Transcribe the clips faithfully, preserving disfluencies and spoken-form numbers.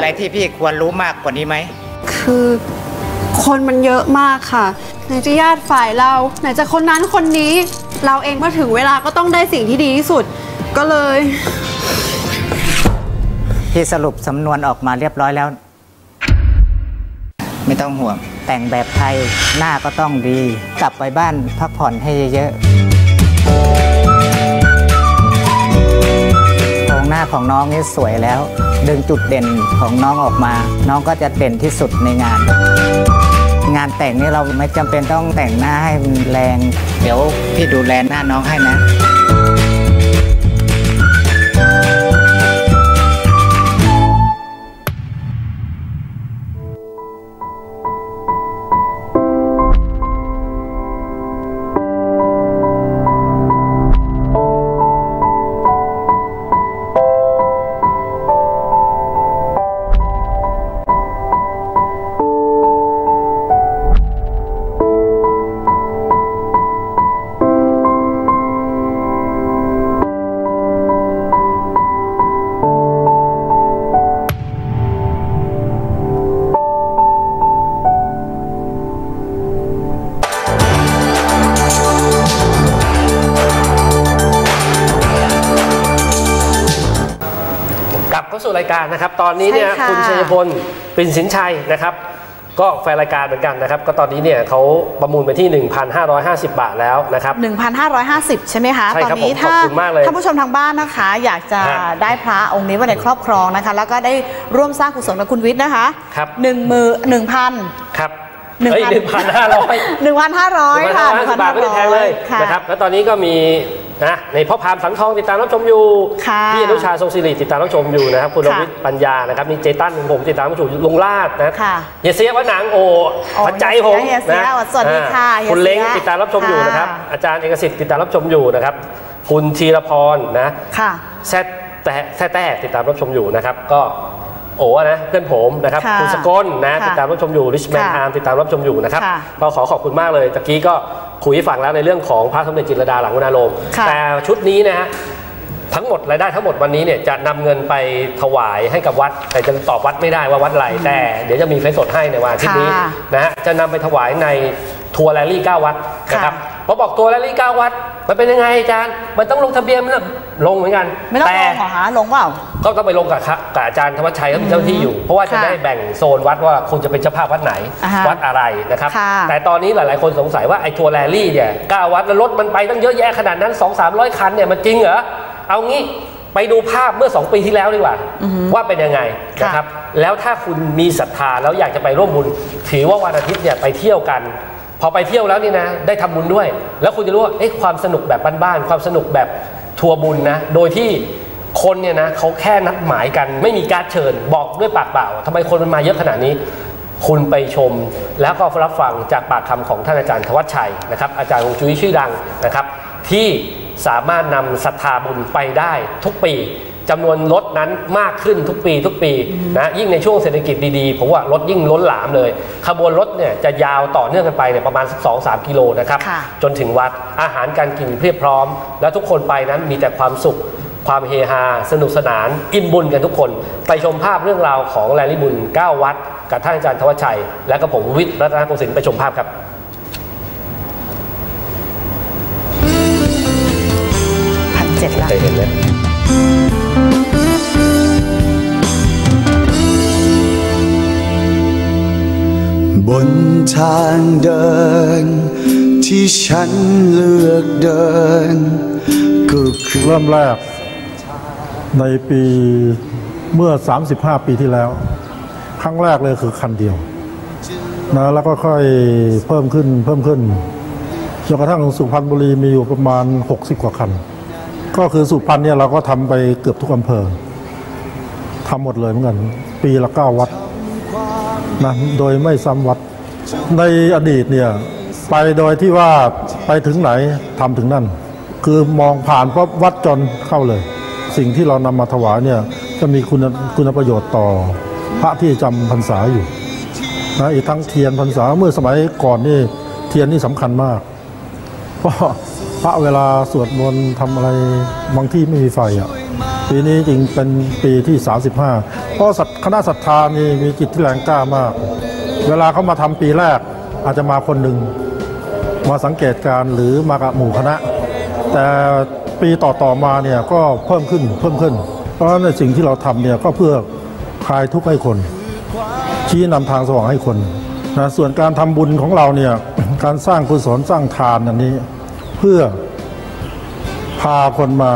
ที่พี่ควรรู้มากกว่านี้ไหมคือคนมันเยอะมากค่ะไหนจะญาติฝ่ายเราไหนจะคนนั้นคนนี้เราเองพอถึงเวลาก็ต้องได้สิ่งที่ดีที่สุดก็เลยพี่สรุปสำนวนออกมาเรียบร้อยแล้วไม่ต้องห่วงแต่งแบบไทยหน้าก็ต้องดีกลับไปบ้านพักผ่อนให้เยอะๆโครงหน้าของน้องนี่สวยแล้วดึงจุดเด่นของน้องออกมาน้องก็จะเด่นที่สุดในงานงานแต่งนี่เราไม่จำเป็นต้องแต่งหน้าให้แรงเดี๋ยวพี่ดูแลหน้าน้องให้นะสู่รายการนะครับตอนนี้เนี่ยคุณชัยพลปรินสินชัยนะครับก็แฟนรายการเหมือนกันนะครับก็ตอนนี้เนี่ยเขาประมูลไปที่ หนึ่งพันห้าร้อยห้าสิบ บาทแล้วนะครับหนึ่งพันห้าร้อยห้าสิบ ใช่ไหมคะตอนนี้ถ้าท่านผู้ชมทางบ้านนะคะอยากจะได้พระองค์นี้ไว้ในครอบครองนะคะแล้วก็ได้ร่วมสร้างกุศลกับคุณวิทย์นะคะครับหนึ่งมือหนึ่งพันครับหนึ่งพันห้าร้อยหนึ่งพันห้าร้อยค่ะหนึ่งพันห้าร้อยบาทไม่ได้แพงเลยนะครับแล้วตอนนี้ก็มีนะในพ่อพามสังทองติดตามรับชมอยู่พี่อนุชาทรงศิริติดตามรับชมอยู่นะครับคุณรวิทย์ปัญญานะครับมีเจตันผมติดตามรับชมลุงลาดนะเฮียเสียวัดหนังโอปัจจัยผมนะสวัสดีค่ะคุณเล้งติดตามรับชมอยู่นะครับอาจารย์เอกสิทธิ์ติดตามรับชมอยู่นะครับคุณธีรพรนะแซ่แต่แซ่แต่ติดตามรับชมอยู่นะครับก็โอ้นะเพื่อนผมนะครับคุณสกลนะติดตามรับชมอยู่ริชแมนอาร์มติดตามรับชมอยู่นะครับก็ขอขอบคุณมากเลยตะกี้ก็คุยให้ฟังแล้วในเรื่องของพระสมเด็จจิตรลดาหลังวนาโรมแต่ชุดนี้นะฮะทั้งหมดรายได้ทั้งหมดวันนี้เนี่ยจะนำเงินไปถวายให้กับวัดแต่จะตอบวัดไม่ได้ว่าวัดไหนแต่เดี๋ยวจะมีไฟสดให้ในวันอาทิตย์นี้นะฮะจะนำไปถวายในทัวร์แรลลี่เก้าวัดนะครับพอบอกทัวร์แรลลี่เก้าวัดมันเป็นยังไงอาจารย์มันต้องลงทะเบียนมันลงเหมือนกันไม่ต้องลงหรอฮะลงเปล่าก็ต้องไปลงกับกับอาจารย์ธวัชชัยเขาเป็นเจ้าที่อยู่เพราะว่าจะได้แบ่งโซนวัดว่าคุณจะเป็นเจ้าภาพวัดไหนวัดอะไรนะครับแต่ตอนนี้หลายๆคนสงสัยว่าไอ้ทัวร์แรลลี่เนี่ยเก้าวัดแล้วรถมันไปตั้งเยอะแยะขนาดนั้น สองสามร้อย คันเนี่ยมันจริงเหรอเอางี้ไปดูภาพเมื่อสองปีที่แล้วดีกว่าว่าเป็นยังไงนะครับแล้วถ้าคุณมีศรัทธาแล้วอยากจะไปร่วมบุญถือว่าวันอาทิตย์เนี่ยไปเที่ยวกันพอไปเที่ยวแล้วนี่นะได้ทำบุญด้วยแล้วคุณจะรู้ว่าเอ๊ะความสนุกแบบบ้านๆความสนุกแบบทัวร์บุญนะโดยที่คนเนี่ยนะเขาแค่นัดหมายกันไม่มีการเชิญบอกด้วยปากเปล่าทำไมคนมันมาเยอะขนาดนี้คุณไปชมแล้วก็รับฟังจากปากคำของท่านอาจารย์ธวัชชัยนะครับอาจารย์ฮวงจุ้ยชื่อดังนะครับที่สามารถนำศรัทธาบุญไปได้ทุกปีจำนวนรถนั้นมากขึ้นทุกปีทุกปีนะยิ่งในช่วงเศรษฐกิจดีๆผมว่ารถยิ่งล้นหลามเลยขบวนรถเนี่ยจะยาวต่อเนื่องกันไปเนี่ยประมาณสักสองสามกิโลนะครับจนถึงวัดอาหารการกินเพียบพร้อมแล้วทุกคนไปนั้นมีแต่ความสุขความเฮฮาสนุกสนานอิ่มบุญกันทุกคนไปชมภาพเรื่องราวของแรลลี่บุญเก้าวัดกับท่านอาจารย์ธวัชชัยและกับผมวิทย์รัตนโกสินทร์ไปชมภาพครับพันเจ็ดแล้วเห็นไหมบนทางเดินที่ฉันเลือกเดินก็คือเริ่มแรกในปีเมื่อสามสิบห้าปีที่แล้วครั้งแรกเลยคือคันเดียวนะแล้วก็ค่อยเพิ่มขึ้นเพิ่มขึ้นจนกระทั่งสุพรรณบุรีมีอยู่ประมาณหกสิบกว่าคันก็คือสุพรรณเนี่ยเราก็ทำไปเกือบทุกอำเภอทำหมดเลยเหมือนกันปีละเก้าวัดนะโดยไม่ซ้ำวัดในอดีตเนี่ยไปโดยที่ว่าไปถึงไหนทำถึงนั่นคือมองผ่านเพราะวัดจนเข้าเลยสิ่งที่เรานำมาถวายเนี่ยจะมีคุณคุณประโยชน์ต่อพระที่จำพรรษาอยู่นะอีกทั้งเทียนพรรษาเมื่อสมัยก่อนนี่เทียนนี่สำคัญมากเพราะพระเวลาสวดมนต์ทำอะไรบางที่ไม่มีไฟอ่ะปีนี้จริงเป็นปีที่สามสิบห้าเพราะคณะศรัทธามีมีจิตที่แรงกล้ามากเวลาเขามาทำปีแรกอาจจะมาคนหนึ่งมาสังเกตการหรือมากับหมู่คณะแต่ปีต่อๆมาเนี่ยก็เพิ่มขึ้นเพิ่มขึ้นเพราะฉะนั้นในสิ่งที่เราทำเนี่ยก็เพื่อคลายทุกข์ให้คนชี้นำทางสว่างให้คนนะส่วนการทำบุญของเราเนี่ยการสร้างกุศลสร้างทานอันนี้เพื่อพาคนมา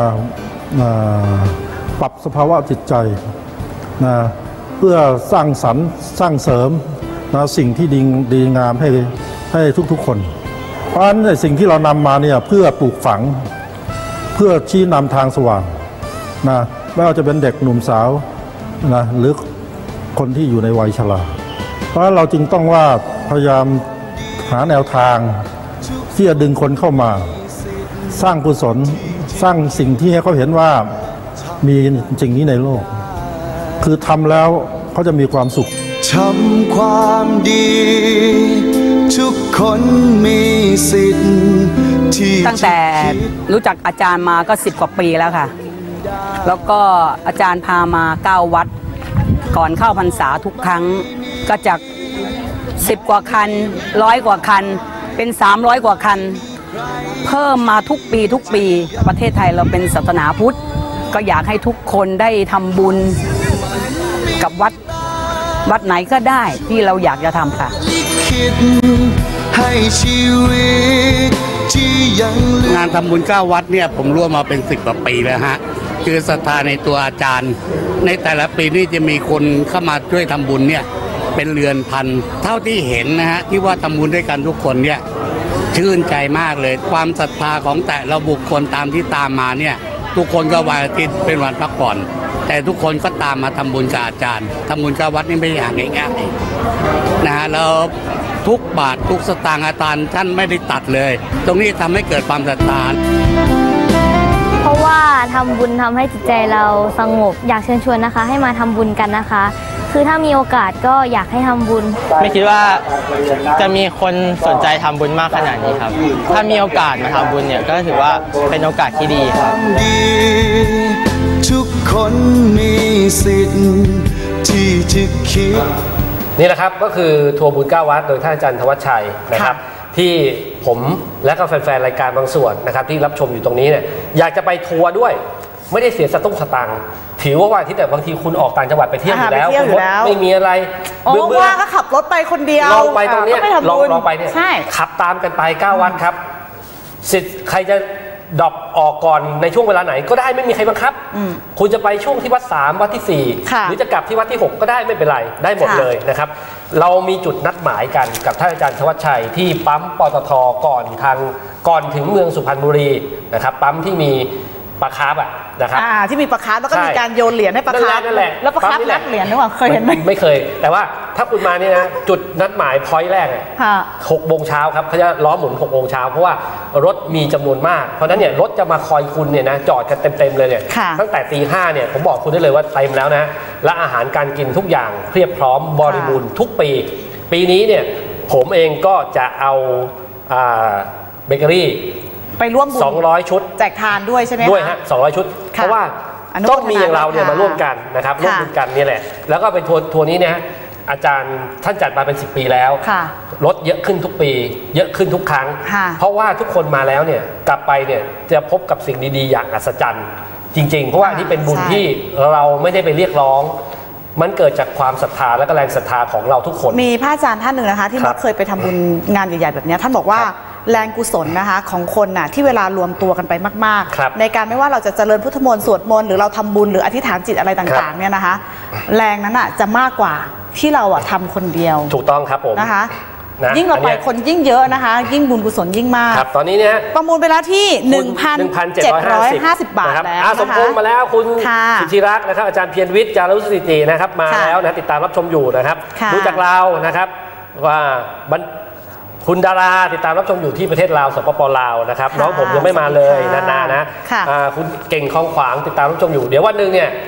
ปรับสภาวะจิตใจนะเพื่อสร้างสรรค์สร้างเสริมนะสิ่งที่ดีดีงามให้ให้ทุกๆคนเพราะฉะนั้นในสิ่งที่เรานำมาเนี่ยเพื่อปลูกฝังเพื่อชี้นำทางสว่างนะไม่ว่าจะเป็นเด็กหนุ่มสาวนะหรือคนที่อยู่ในวัยชราเพราะฉะนั้นเราจึงต้องว่าพยายามหาแนวทางที่จะดึงคนเข้ามาสร้างกุศลสร้างสิ่งที่ให้เขาเห็นว่ามีจริงนี้ในโลกคือทำแล้วเขาจะมีความสุขทำความดีทุกคนมีสิทธิ์ที่ตั้งแต่รู้จักอาจารย์มาก็สิบกว่าปีแล้วค่ะแล้วก็อาจารย์พามาเก้าวัดก่อนเข้าพรรษาทุกครั้งก็จากสิบกว่าคันร้อยกว่าคันเป็นสามร้อยกว่าคันเพิ่มมาทุกปีทุกปีประเทศไทยเราเป็นศาสนาพุทธก็อยากให้ทุกคนได้ทำบุญกับวัดวัดไหนก็ได้ที่เราอยากจะทำค่ะให้ชีวิตที่ยังงานทำบุญเก้าวัดเนี่ยผมร่วมมาเป็นสิบกว่าปีแล้วฮะคือศรัทธาในตัวอาจารย์ในแต่ละปีนี่จะมีคนเข้ามาช่วยทำบุญเนี่ยเป็นเรือนพันเท่าที่เห็นนะฮะที่ว่าทำบุญด้วยกันทุกคนเนี่ยชื่นใจมากเลยความศรัทธาของแต่ละบุคคลตามที่ตามมาเนี่ยทุกคนก็วันอาทิตย์เป็นวันพักผ่อนแต่ทุกคนก็ตามมาทำบุญกับอาจารย์ทำบุญกับวัดนี่ไม่อย่างง่ายๆนะฮะแล้วทุกบาททุกสตางค์อาจารย์ท่านไม่ได้ตัดเลยตรงนี้ทำให้เกิดความศรัทธาเพราะว่าทำบุญทำให้จิตใจเราสงบอยากเชิญชวนนะคะให้มาทำบุญกันนะคะคือถ้ามีโอกาสก็อยากให้ทำบุญไม่คิดว่าจะมีคนสนใจทำบุญมากขนาดนี้ครับถ้ามีโอกาสมาทำบุญเนี่ยก็ถือว่าเป็นโอกาสที่ดีครับทุกคนมีสิทธิ์ที่จะคิดนี่แหละครับก็คือทัวร์บุญเก้าวัดโดยท่านอาจารย์ธวัชชัยนะครับที่ผมและก็แฟนๆรายการบางส่วนนะครับที่รับชมอยู่ตรงนี้เนี่ยอยากจะไปทัวร์ด้วยไม่ได้เสียสตุ้งสตังค์ถือว่าวันที่แต่บางทีคุณออกต่างจังหวัดไปเที่ยวอยู่แล้วไม่มีอะไรเบื่อเบื่อก็ขับรถไปคนเดียวลองไปตรงนี้ลองลองไปเนี่ยขับตามกันไปเก้าวัดครับสิทธิ์ใครจะดรอปออกก่อนในช่วงเวลาไหนก็ได้ไม่มีใครบังคับคุณจะไปช่วงที่วัดสามวัดที่สี่หรือจะกลับที่วัดที่หกก็ได้ไม่เป็นไรได้หมดเลยนะครับเรามีจุดนัดหมายกันกับท่านอาจารย์ธวัชชัยที่ปั๊มปตทก่อนทางก่อนถึงเมืองสุพรรณบุรีนะครับปั๊มที่มีปลาคาร์ฟอ่ะนะครับที่มีปลาคาร์ฟแล้วก็มีการโยนเหรียญให้ปลาคาร์ฟนั่นแหละแล้วปลาคาร์ฟนัดเหรียญหรือเปล่าเคยเห็นไหมไม่เคยแต่ว่าถ้าคุณมาเนี่ยนะจุดนัดหมายพอยต์แรกเนี่ยหกโมงเช้าครับเขาจะล้อหมุนหกโมงเช้าเพราะว่ารถมีจำนวนมากเพราะนั้นเนี่ยรถจะมาคอยคุณเนี่ยนะจอดกันเต็มๆเลยเนี่ยตั้งแต่ตีห้าเนี่ยผมบอกคุณได้เลยว่าเต็มแล้วนะและอาหารการกินทุกอย่างเพียบพร้อมบริบูรณ์ทุกปีปีนี้เนี่ยผมเองก็จะเอาเบเกอรี่ไปร่วมบุญสองร้อยชุดแจกทานด้วยใช่ไหมด้วยฮะสองร้อยชุดเพราะว่าต้องมีอย่างเราเนี่ยมาร่วมกันนะครับร่วมบุญกันนี่แหละแล้วก็เป็นทัวร์ทัวร์นี้เนี่ยอาจารย์ท่านจัดมาเป็นสิบปีแล้วลดเยอะขึ้นทุกปีเยอะขึ้นทุกครั้งเพราะว่าทุกคนมาแล้วเนี่ยกลับไปเนี่ยจะพบกับสิ่งดีๆอย่างอัศจรรย์จริงๆเพราะว่านี่เป็นบุญที่เราไม่ได้ไปเรียกร้องมันเกิดจากความศรัทธาและก็แรงศรัทธาของเราทุกคนมีพระอาจารย์ท่านหนึ่งนะคะที่เคยไปทำบุญงานใหญ่ๆแบบนี้ท่านบอกว่าแรงกุศลนะคะของคนน่ะที่เวลารวมตัวกันไปมากๆในการไม่ว่าเราจะเจริญพุทธมนต์สวดมนต์หรือเราทำบุญหรืออธิษฐานจิตอะไรต่างๆเนี่ยนะคะแรงนั้นอ่ะจะมากกว่าที่เราอ่ะทำคนเดียวถูกต้องครับผมนะคะยิ่งเราไปคนยิ่งเยอะนะคะยิ่งบุญกุศลยิ่งมากครับตอนนี้เนี่ยประมูลไปแล้วที่ หนึ่งพันเจ็ดร้อยห้าสิบ บาทแล้วนะคะสมพงษ์มาแล้วคุณสุธิรักษ์นะครับอาจารย์เพียรวิทย์จารุสถิตินะครับมาแล้วนะติดตามรับชมอยู่นะครับรู้จักเรานะครับว่าคุณดาราติดตามรับชมอยู่ที่ประเทศลาวสปปลาวนะครับน้องผมยังไม่มาเลยนานๆนะคุณเก่งคลองขวางติดตามรับชมอยู่เดี๋ยววันหนึ่งเนี่ย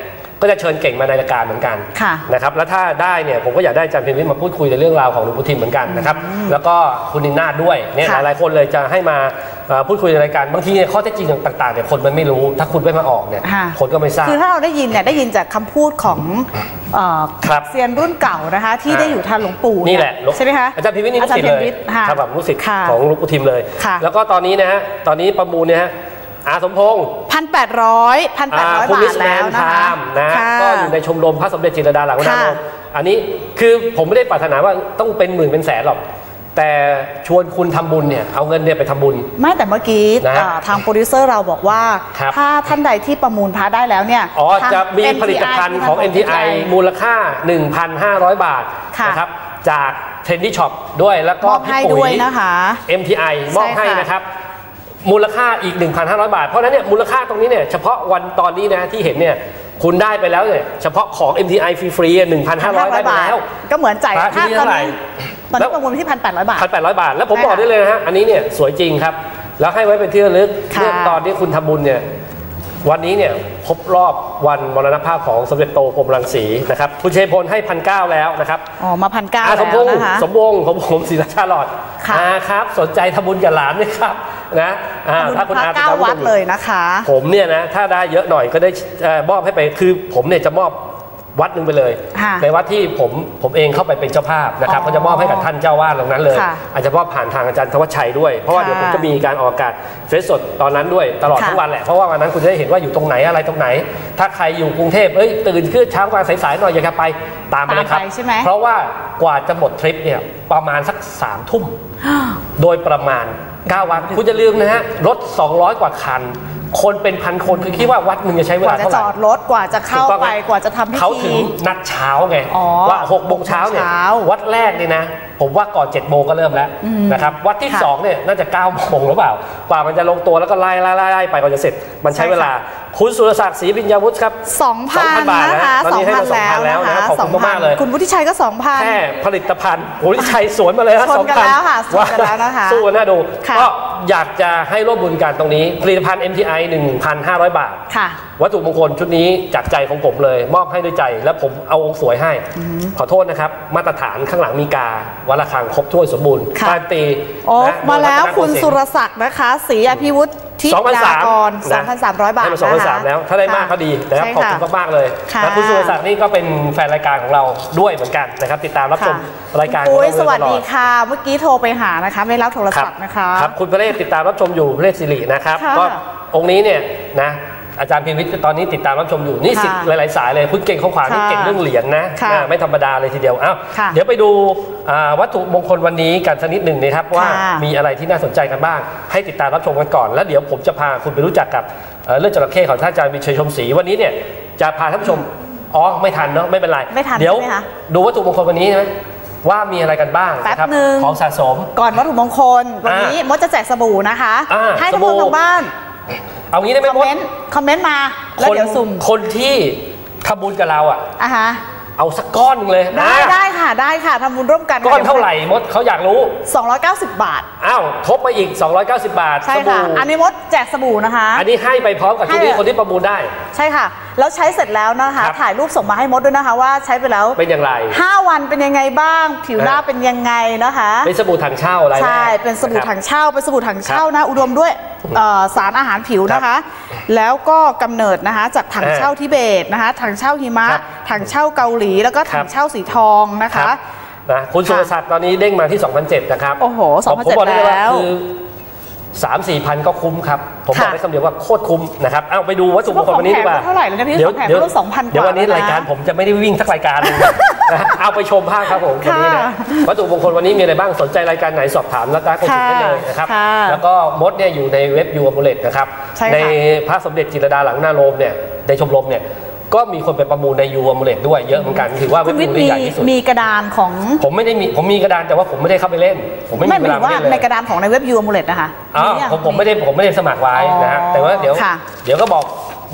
ก็จะเชิญเก่งมาในรายการเหมือนกันนะครับแล้วถ้าได้เนี่ยผมก็อยากได้อาจารย์เพ็ญวิทย์มาพูดคุยในเรื่องราวของหลวงปู่ทิมเหมือนกันนะครับแล้วก็คุณนินนาถด้วยเนี่ยหลายๆคนเลยจะให้มาพูดคุยในรายการบางทีข้อเท็จจริงต่างๆเนี่ยคนมันไม่รู้ถ้าคุณไม่มาออกเนี่ยคนก็ไม่ทราบคือถ้าเราได้ยินเนี่ยได้ยินจากคำพูดของเซียนรุ่นเก่านะคะที่ได้อยู่ทันหลวงปู่นี่แหละใช่ไหมคะอาจารย์เพ็ญวิทย์นี่ลูกศิษย์เลยครับแบบลูกศิษย์ของหลวงปู่ทิมเลยแล้วก็ตอนนี้นะฮะตอนนี้ประมูลเนี่ยฮะอาสมพงษ์พันแปดร้อยพันแปดร้อยบาทแล้วนะคะนะก็อยู่ในชมรมพระสมเด็จจิตรลดาหลังวัดนารมอันนี้คือผมไม่ได้ปรารถนาว่าต้องเป็นหมื่นเป็นแสนหรอกแต่ชวนคุณทำบุญเนี่ยเอาเงินเนี่ยไปทำบุญไม่แต่เมื่อกี้ทางโปรดิวเซอร์เราบอกว่าถ้าท่านใดที่ประมูลพระได้แล้วเนี่ยอ๋อจะมีผลิตภัณฑ์ของ เอ็ม ที ไอ มูลค่า หนึ่งพันห้าร้อย บาทนะครับจากเทรนดี้ช็อปด้วยแล้วก็พี่ปุ๋ยนะคะเอ็ม ที ไอ มอบให้นะครับมูลค่าอีก หนึ่งพันห้าร้อย บาทเพราะฉะนั้นเนี่ยมูลค่าตรงนี้เนี่ยเฉพาะวันตอนนี้นะที่เห็นเนี่ยคุณได้ไปแล้วเนี่ยเฉพาะของ เอ็ม ที ไอ ฟรีๆ หนึ่งพันห้าร้อย ได้ไปแล้วก็เหมือนจ่ายค่าตอนนี้ตอนนี้ประมูลที่ หนึ่งพันแปดร้อย บาทหนึ่งพันแปดร้อย บาทแล้วผมบอกได้เลยนะฮะอันนี้เนี่ยสวยจริงครับแล้วให้ไว้เป็นที่ระลึกเมื่อตอนที่คุณทำบุญเนี่ยวันนี้เนี่ยครบรอบวันมรณภาพของสมเด็จโตพรหมรังสีนะครับคุณชัยพลให้พันเก้าแล้วนะครับอ๋อมาพันเก้าแล้วนะคะสมวงของผมศรีราชาหลอดนะครับสนใจทำบุญกับหลานไหมครับนะถ้าคุณอาเก้าวัดเลยนะคะผมเนี่ยนะถ้าได้เยอะหน่อยก็ได้มอบให้ไปคือผมเนี่ยจะมอบวัดหนึ่งไปเลยในวัดที่ผมผมเองเข้าไปเป็นเจ้าภาพนะครับก็จะมอบให้กับท่านเจ้าวาดตรงนั้นเลยอาจจะมอบผ่านทางอาจารย์ธวัชชัยด้วยเพราะว่าเดี๋ยวผมจะมีการออกอากาศเฟซสดตอนนั้นด้วยตลอดทั้งวันแหละเพราะว่าวันนั้นคุณจะได้เห็นว่าอยู่ตรงไหนอะไรตรงไหนถ้าใครอยู่กรุงเทพเอ้ยตื่นขึ้นเช้ากลางสายๆหน่อยอยากจะไปตามไปเลยครับเพราะว่ากว่าจะหมดทริปเนี่ยประมาณสักสามทุ่มโดยประมาณเก้าวัดคุณจะลืมนะฮะรถสองร้อยกว่าคันคนเป็นพันคนคือคิดว่าวัดหนึ่งจะใช้เวลาเท่าไหร่กว่าจะจอดรถกว่าจะเข้าไปกว่าจะทำพิธีเขาถึงนัดเช้าไงว่าหกโมงเช้าเนี่ยวัดแรกเนี่ยนะผมว่าก่อนเจ็ดโมงก็เริ่มแล้วนะครับวัดที่สองเนี่ยน่าจะเก้าโมงหรือเปล่ากว่ามันจะลงตัวแล้วก็ไล่ไล่ไล่ไปก่อนจะเสร็จมันใช้เวลาคุณสุรศักดิ์ศรีปิญญาวุฒิครับสองพัน บาทนะคะสองพันแล้วนะคะขอบคุณมากเลยคุณวุฒิชัยก็ สองพันแค่ผลิตภัณฑ์วุฒิชัยสวนมาเลยนะสองพันแล้วค่ะสวนกันแล้วนะคะสู้กันน่าดูก็อยากจะให้ร่วมบุญกันตรงนี้ผลิตภัณฑ์ เอ็ม ที ไอ หนึ่งพันห้าร้อย บาทวัตถุมงคลชุดนี้จากใจของผมเลยมอบให้ด้วยใจแล้วผมเอาองค์สวยให้ขอโทษนะครับมาตรฐานข้างหลังมีกาวัดระฆังครบถ้วนสมบูรณ์การตีมาแล้วคุณสุรศักดิ์นะคะศรีอภิวุฒิทิดากร สองพันสามร้อย บาทสองพันสามร้อย แล้วถ้าได้มากก็ดีนะครับขอบคุณมากๆเลยและคุณสุรศักดิ์นี่ก็เป็นแฟนรายการของเราด้วยเหมือนกันนะครับติดตามรับชมรายการของเราสวัสดีค่ะเมื่อกี้โทรไปหานะคะไม่รับโทรศัพท์นะคะครับคุณพระเรศติดตามรับชมอยู่พระเรศสิรินะครับก็องค์นี้เนี่ยนะอาจารย์เพ็ญวิทย์ตอนนี้ติดตามรับชมอยู่นี่สิทธิ์หลายๆสายเลยคุณเก่งของขวานนี่เก่งเรื่องเหรียญนะไม่ธรรมดาเลยทีเดียวอ้าวเดี๋ยวไปดูวัตถุมงคลวันนี้กันสักนิดหนึ่งนะครับว่ามีอะไรที่น่าสนใจกันบ้างให้ติดตามรับชมกันก่อนแล้วเดี๋ยวผมจะพาคุณไปรู้จักกับเรื่องจระเข้ของท่านอาจารย์วิชัยชมศรีวันนี้เนี่ยจะพาท่านผู้ชมอ๋อไม่ทันเนาะไม่เป็นไรเดี๋ยวดูวัตถุมงคลวันนี้นะว่ามีอะไรกันบ้างนะครับของสะสมก่อนวัตถุมงคลวันนี้มดจะแจกสบู่นะคะให้ทุกคนทางบ้านเอางี้ได้ไหมมดคอมเมนต์มาแล้วเดี๋ยวสุ่มคนที่ทำบุญกับเราอ่ะอ่ะฮะเอาสักก้อนเลยได้ได้ค่ะได้ค่ะทำบุญร่วมกันก้อนเท่าไหร่มดเขาอยากรู้สองร้อยเก้าสิบบาทอ้าวทบไปอีกสองร้อยเก้าสิบบาทใช่ค่ะอันนี้มดแจกสบู่นะคะอันนี้ให้ไปพร้อมกับชุดนี้คนที่ประมูลได้ใช่ค่ะแล้วใช้เสร็จแล้วนะคะถ่ายรูปส่งมาให้มดด้วยนะคะว่าใช้ไปแล้วเป็นอย่างไรห้าวันเป็นยังไงบ้างผิวหน้าเป็นยังไงนะคะเป็นสบู่ถังเช่าอะไรใช่เป็นสบู่ถังเช่าเป็นสบู่ถังเช่านะอุดมด้วยสารอาหารผิวนะคะแล้วก็กำเนิดนะคะจากถังเช่าทิเบตนะคะถังเช่าหิมะถังเช่าเกาหลีแล้วก็ถังเช่าสีทองนะคะนะคุณสุรศักดิ์ตอนนี้เด้งมาที่ สองพันเจ็ด นะครับโอ้โห สองพันเจ็ด แล้วสามสี่พันก็คุ้มครับผมบอกได้คำเดียวว่าโคตรคุ้มนะครับเอาไปดูวัตถุมงคลวันนี้ดีกว่าเท่าไหร่เลยนะพี่เดี๋ยวเดี๋ยวสองพันเดี๋ยววันนี้รายการผมจะไม่ได้วิ่งสักรายการเลยนะเอาไปชมภาพครับผมวันนี้นะวัตถุมงคลวันนี้มีอะไรบ้างสนใจรายการไหนสอบถามแล้วก็กดติดได้เลยนะครับแล้วก็มดเนี่ยอยู่ในเว็บยูอัมเลตนะครับในพระสมเด็จจิตรลดาหลังหน้าโรมเนี่ยในชมรมเนี่ยก็มีคนไปประมูลในยูอัมเลตด้วยเยอะเหมือนกันถือว่าเว็บยูใหญ่ที่สุดมีกระดานของผมไม่ได้มีผมมีกระดานแต่ว่าผมไม่ได้เข้าไปเล่นผมไม่มีเวลาเล่นเลยในกระดานของในเว็บยูอัมเลตนะคะอ๋อผมผมไม่ได้ผมไม่ได้สมัครไว้นะฮะแต่ว่าเดี๋ยวเดี๋ยวก็บอก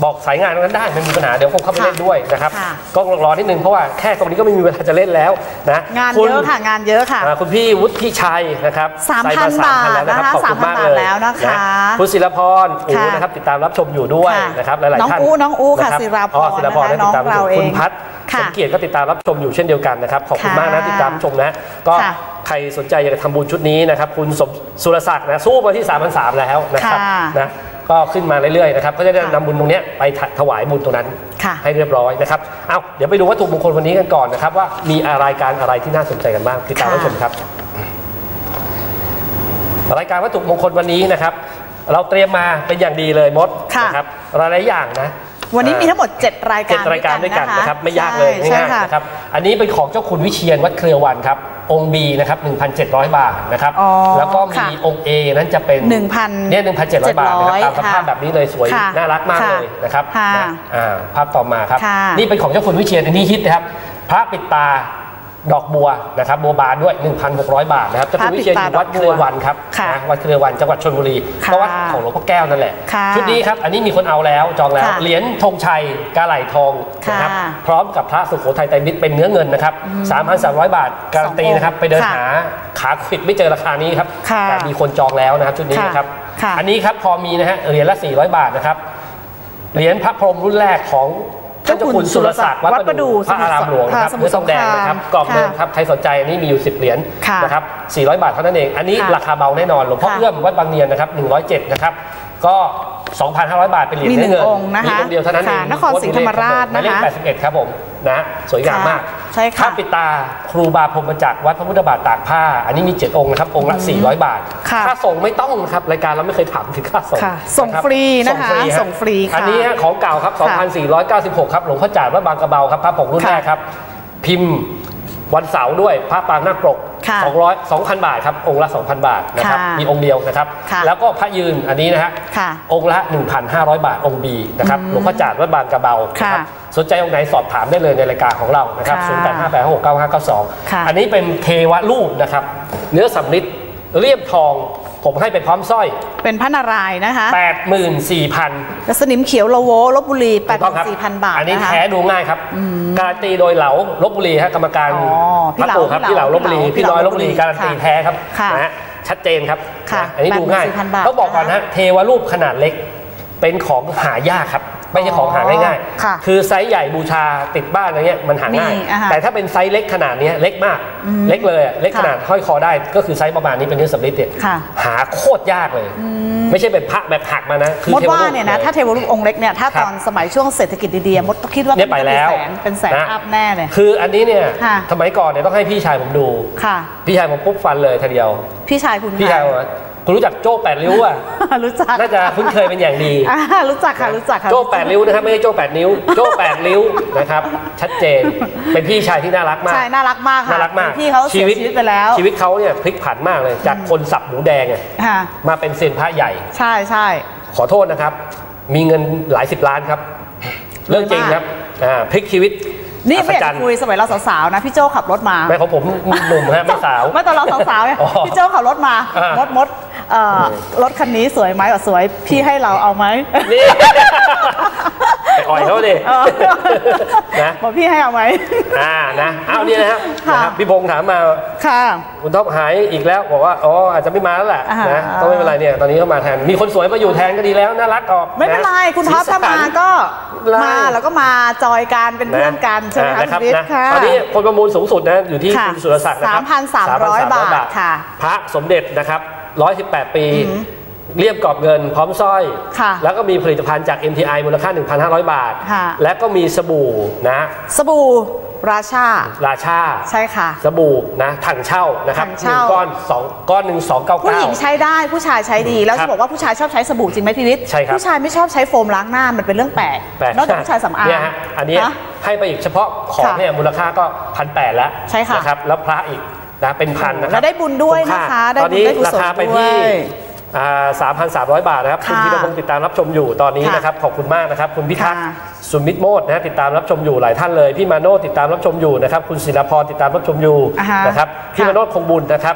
บอกสายงานตรงนั้นได้ไม่มีปัญหาเดี๋ยวผมเข้าไปเล่นด้วยนะครับก็รอนิดนึงเพราะว่าแค่ตรงนี้ก็ไม่มีเวลาจะเล่นแล้วนะงานเยอะค่ะงานเยอะค่ะคุณพี่วุฒิชัยนะครับสามพัน บาทนะคะสามพันบาทแล้วนะคะคุณศิลปรอูนะครับติดตามรับชมอยู่ด้วยนะครับหลายๆท่านน้องอูน้องอูค่ะศิลปรศิลปรน้องเราเองคุณพัฒน์สมเกียรติก็ติดตามรับชมอยู่เช่นเดียวกันนะครับขอบคุณมากนะติดตามชมนะก็ใครสนใจอยากจะทำบุญชุดนี้นะครับคุณสุรศักดิ์นะสู้มาที่ สามพันสามร้อย แล้วนะครับนะก็ขึ้นมาเรื่อยๆนะครับก็จะได้นำบุญตรงนี้ไปถวายบุญตรงนั้นให้เรียบร้อยนะครับเอาเดี๋ยวไปดูวัตถุมงคลวันนี้กันก่อนนะครับว่ามีรายการอะไรที่น่าสนใจกันบ้างติดตามรับชมครับรายการวัตถุมงคลวันนี้นะครับเราเตรียมมาเป็นอย่างดีเลยมดนะครับหลายๆอย่างนะวันนี้มีทั้งหมดเจ็ดรายการรายการด้วยกันนะครับไม่ยากเลยง่ายๆนะครับอันนี้เป็นของเจ้าคุณวิเชียรวัดเครือวันครับองค์ B นะครับ หนึ่งพันเจ็ดร้อย บาทนะครับแล้วก็มีองค์ A นั้นจะเป็นหนึ่งพันเนี่ย หนึ่งพันเจ็ดร้อย บาทนะครับตามสภาพแบบนี้เลยสวยน่ารักมากเลยนะครับภาพต่อมาครับนี่เป็นของเจ้าคุณวิเชียรอันนี้ฮิตนะครับพระปิดตาดอกบัวนะครับบัวบานด้วย หนึ่งพันหกร้อย บาทนะครับเจ้าคุณวิเชียรอยู่วัดเครือวันครับวัดเครือวันจังหวัดชลบุรีก็วัดของหลวงพ่อแก้วนั่นแหละชุดนี้ครับอันนี้มีคนเอาแล้วจองแล้วเหรียญธงชัยกาไหลทองนะครับพร้อมกับพระสุโขทัยไตรมิตรเป็นเนื้อเงินนะครับ สามพันสามร้อย บาทการันตีนะครับไปเดินหาขาขิดไม่เจอราคานี้ครับแต่มีคนจองแล้วนะครับชุดนี้นะครับอันนี้ครับพอมีนะฮะเหรียญละสี่ร้อย บาทนะครับเหรียญพระพรหมรุ่นแรกของเจ้าคุณสุรศักดิ์วัดประดู่พระอารามหลวงนะครับเนื้อทองแดงนะครับกรอบเงินครับใครสนใจอันนี้มีอยู่สิบเหรียญนะครับสี่ร้อย บาทเท่านั้นเองอันนี้ราคาเบาแน่นอนหลวงพ่อเอื้อมวัดบางเนียนนะครับหนึ่งร้อยเจ็ดนะครับก็ สองพันห้าร้อย บาทเป็นเหรียญเงินมีองค์นะคะมีองค์เดียวเท่านั้นเองนครศรีธรรมราชนะคะเลขแปดสิบเอ็ดครับผมนะสวยงามมากใช่ค่ะพระปิตาครูบาพรหมจักรวัดพระพุทธบาทตากผ้าอันนี้มีเจ็ดองค์นะครับองค์ละสี่ร้อย บาทค่าส่งไม่ต้องครับรายการเราไม่เคยถามถึงค่าส่งส่งฟรีนะคะส่งฟรีค่ะอันนี้ของเก่าครับสองพันสี่ร้อยเก้าสิบหกครับหลวงพ่อจาดวัดบางกระเบาครับพระผงรุ่นแรกครับพิมพ์วันเสาร์ด้วยพระปางนาคปกสองร้อย สองพัน บาทครับองค์ละ สองพัน บาทนะครับมีองค์เดียวนะครับแล้วก็พระยืนอันนี้นะฮะองค์ละ หนึ่งพันห้าร้อย บาทองค์บีนะครับหลวงพ่อจาดวัดบางกระเบาครับสนใจองค์ไหนสอบถามได้เลยในรายการของเรานะครับศูนย์ แปด ห้า แปด หก เก้า ห้า เก้า สองอันนี้เป็นเทวรูปนะครับเนื้อสำริดเรียบทองผมให้ไปพร้อมสร้อยเป็นพระนารายณ์นะคะแปดหมื่นสี่พันและสนิมเขียวโลโวลพบุรี แปดหมื่นสี่พัน บาทอันนี้แท้ดูง่ายครับการันตีโดยเหลาลพบุรีฮะกรรมการพระตู่ครับพี่เหลาลพบุรีพี่น้อยลพบุรีการันตีแท้ครับนะฮะชัดเจนครับอันนี้ดูง่ายต้องบอกก่อนนะเทวรูปขนาดเล็กเป็นของหายากครับไม่ใช่ของหาง่ายๆคือไซส์ใหญ่บูชาติดบ้านอะไรเงี้ยมันหาง่ายแต่ถ้าเป็นไซส์เล็กขนาดนี้เล็กมากเล็กเลยเล็กขนาดห้อยคอได้ก็คือไซส์ประมาณนี้เป็นเนื้อสำริดเนี่ยหาโคตรยากเลยไม่ใช่เป็นพระแบบหักมานะคือมดว่าเนี่ยนะถ้าเทวรูปองค์เล็กเนี่ยถ้าตอนสมัยช่วงเศรษฐกิจดีๆมดคิดว่าเป็นแสนเป็นแสนอัพแน่เลยคืออันนี้เนี่ยสมัยก่อนเนี่ยต้องให้พี่ชายผมดูพี่ชายผมปุ๊บฟันเลยทีเดียวพี่ชายคุณพี่ชายคุณรู้จักโจ้แปดริ้วอ่ะรู้จักน่าจะคุ้นเคยเป็นอย่างดีรู้จักค่ะรู้จักค่ะโจ้แปดริ้วนะครับไม่ใช่โจ้แปดนิ้วโจ้แปดริ้วนะครับชัดเจนเป็นพี่ชายที่น่ารักมากใช่น่ารักมากค่ะน่ารักมากพี่เขาเสียชีวิตไปแล้วชีวิตเขาเนี่ยพลิกผันมากเลยจากคนสับหมูแดงเนี่ยมาเป็นเซียนพระใหญ่ใช่ใช่ขอโทษนะครับมีเงินหลายสิบล้านครับเรื่องจริงครับพลิกชีวิตนี่ไม่อยากคุยสมัยเราสาวๆนะพี่โจ้ขับรถมาไม่ของผมหนุ่มฮะไม่สาวไม่ตอนเราสาวๆพี่โจ้ขับรถมามดมดรถคันนี้สวยไหมสวยพี่ให้เราเอาไหมนี่ไปอ่อยเขาดินะบอกพี่ให้เอาไหมอ่านะเอาเนี่ยนะครับพี่พงษ์ถามมาค่ะคุณท็อปหายอีกแล้วบอกว่าอ๋ออาจจะไม่มาแล้วแหละนะก็ไม่เป็นไรเนี่ยตอนนี้ก็มาแทนมีคนสวยมาอยู่แทนก็ดีแล้วน่ารักออกไม่เป็นไรคุณท็อปถ้ามาก็มาแล้วก็มาจอยกันเป็นเพื่อนกันใช่ไหมครับตอนนี้คนประมูลสูงสุดนะอยู่ที่คุณสุรศักดิ์นะครับสามพันสามร้อย บาทค่ะพระสมเด็จนะครับหนึ่งร้อยสิบแปดปีเรียบกรอบเงินพร้อมสร้อยแล้วก็มีผลิตภัณฑ์จาก เอ็ม ที ไอ มูลค่า หนึ่งพันห้าร้อย บาทและก็มีสบู่นะสบู่ราชาราชาใช่ค่ะสบู่นะถังเช่านะครับหนึ่งก้อนสองก้อนหนึ่งสองเก้าเก้าผู้หญิงใช้ได้ผู้ชายใช้ดีแล้วจะบอกว่าผู้ชายชอบใช้สบู่จริงไหมพี่วิทย์ใช่ครับผู้ชายไม่ชอบใช้โฟมล้างหน้ามันเป็นเรื่องแปลกนอกจากผู้ชายสำอางเนี่ยฮะอันนี้ให้ไปอีกเฉพาะของเนี่ยมูลค่าก็พันแปดแล้วใช่ค่ะนะครับแล้วพระอีกนะเป็นพันนะครับแล้วได้บุญด้วยนะคะตอนนี้ราคาไปที่สามพันสามร้อย บาทนะครับคุณพี่ดำรงติดตามรับชมอยู่ตอนนี้นะครับขอบคุณมากนะครับคุณพิทักษ์สุมิตรโมดนะติดตามรับชมอยู่หลายท่านเลยพี่มาโนติดตามรับชมอยู่นะครับคุณศิลปรติดตามรับชมอยู่นะครับพี่มาโนคงบุญนะครับ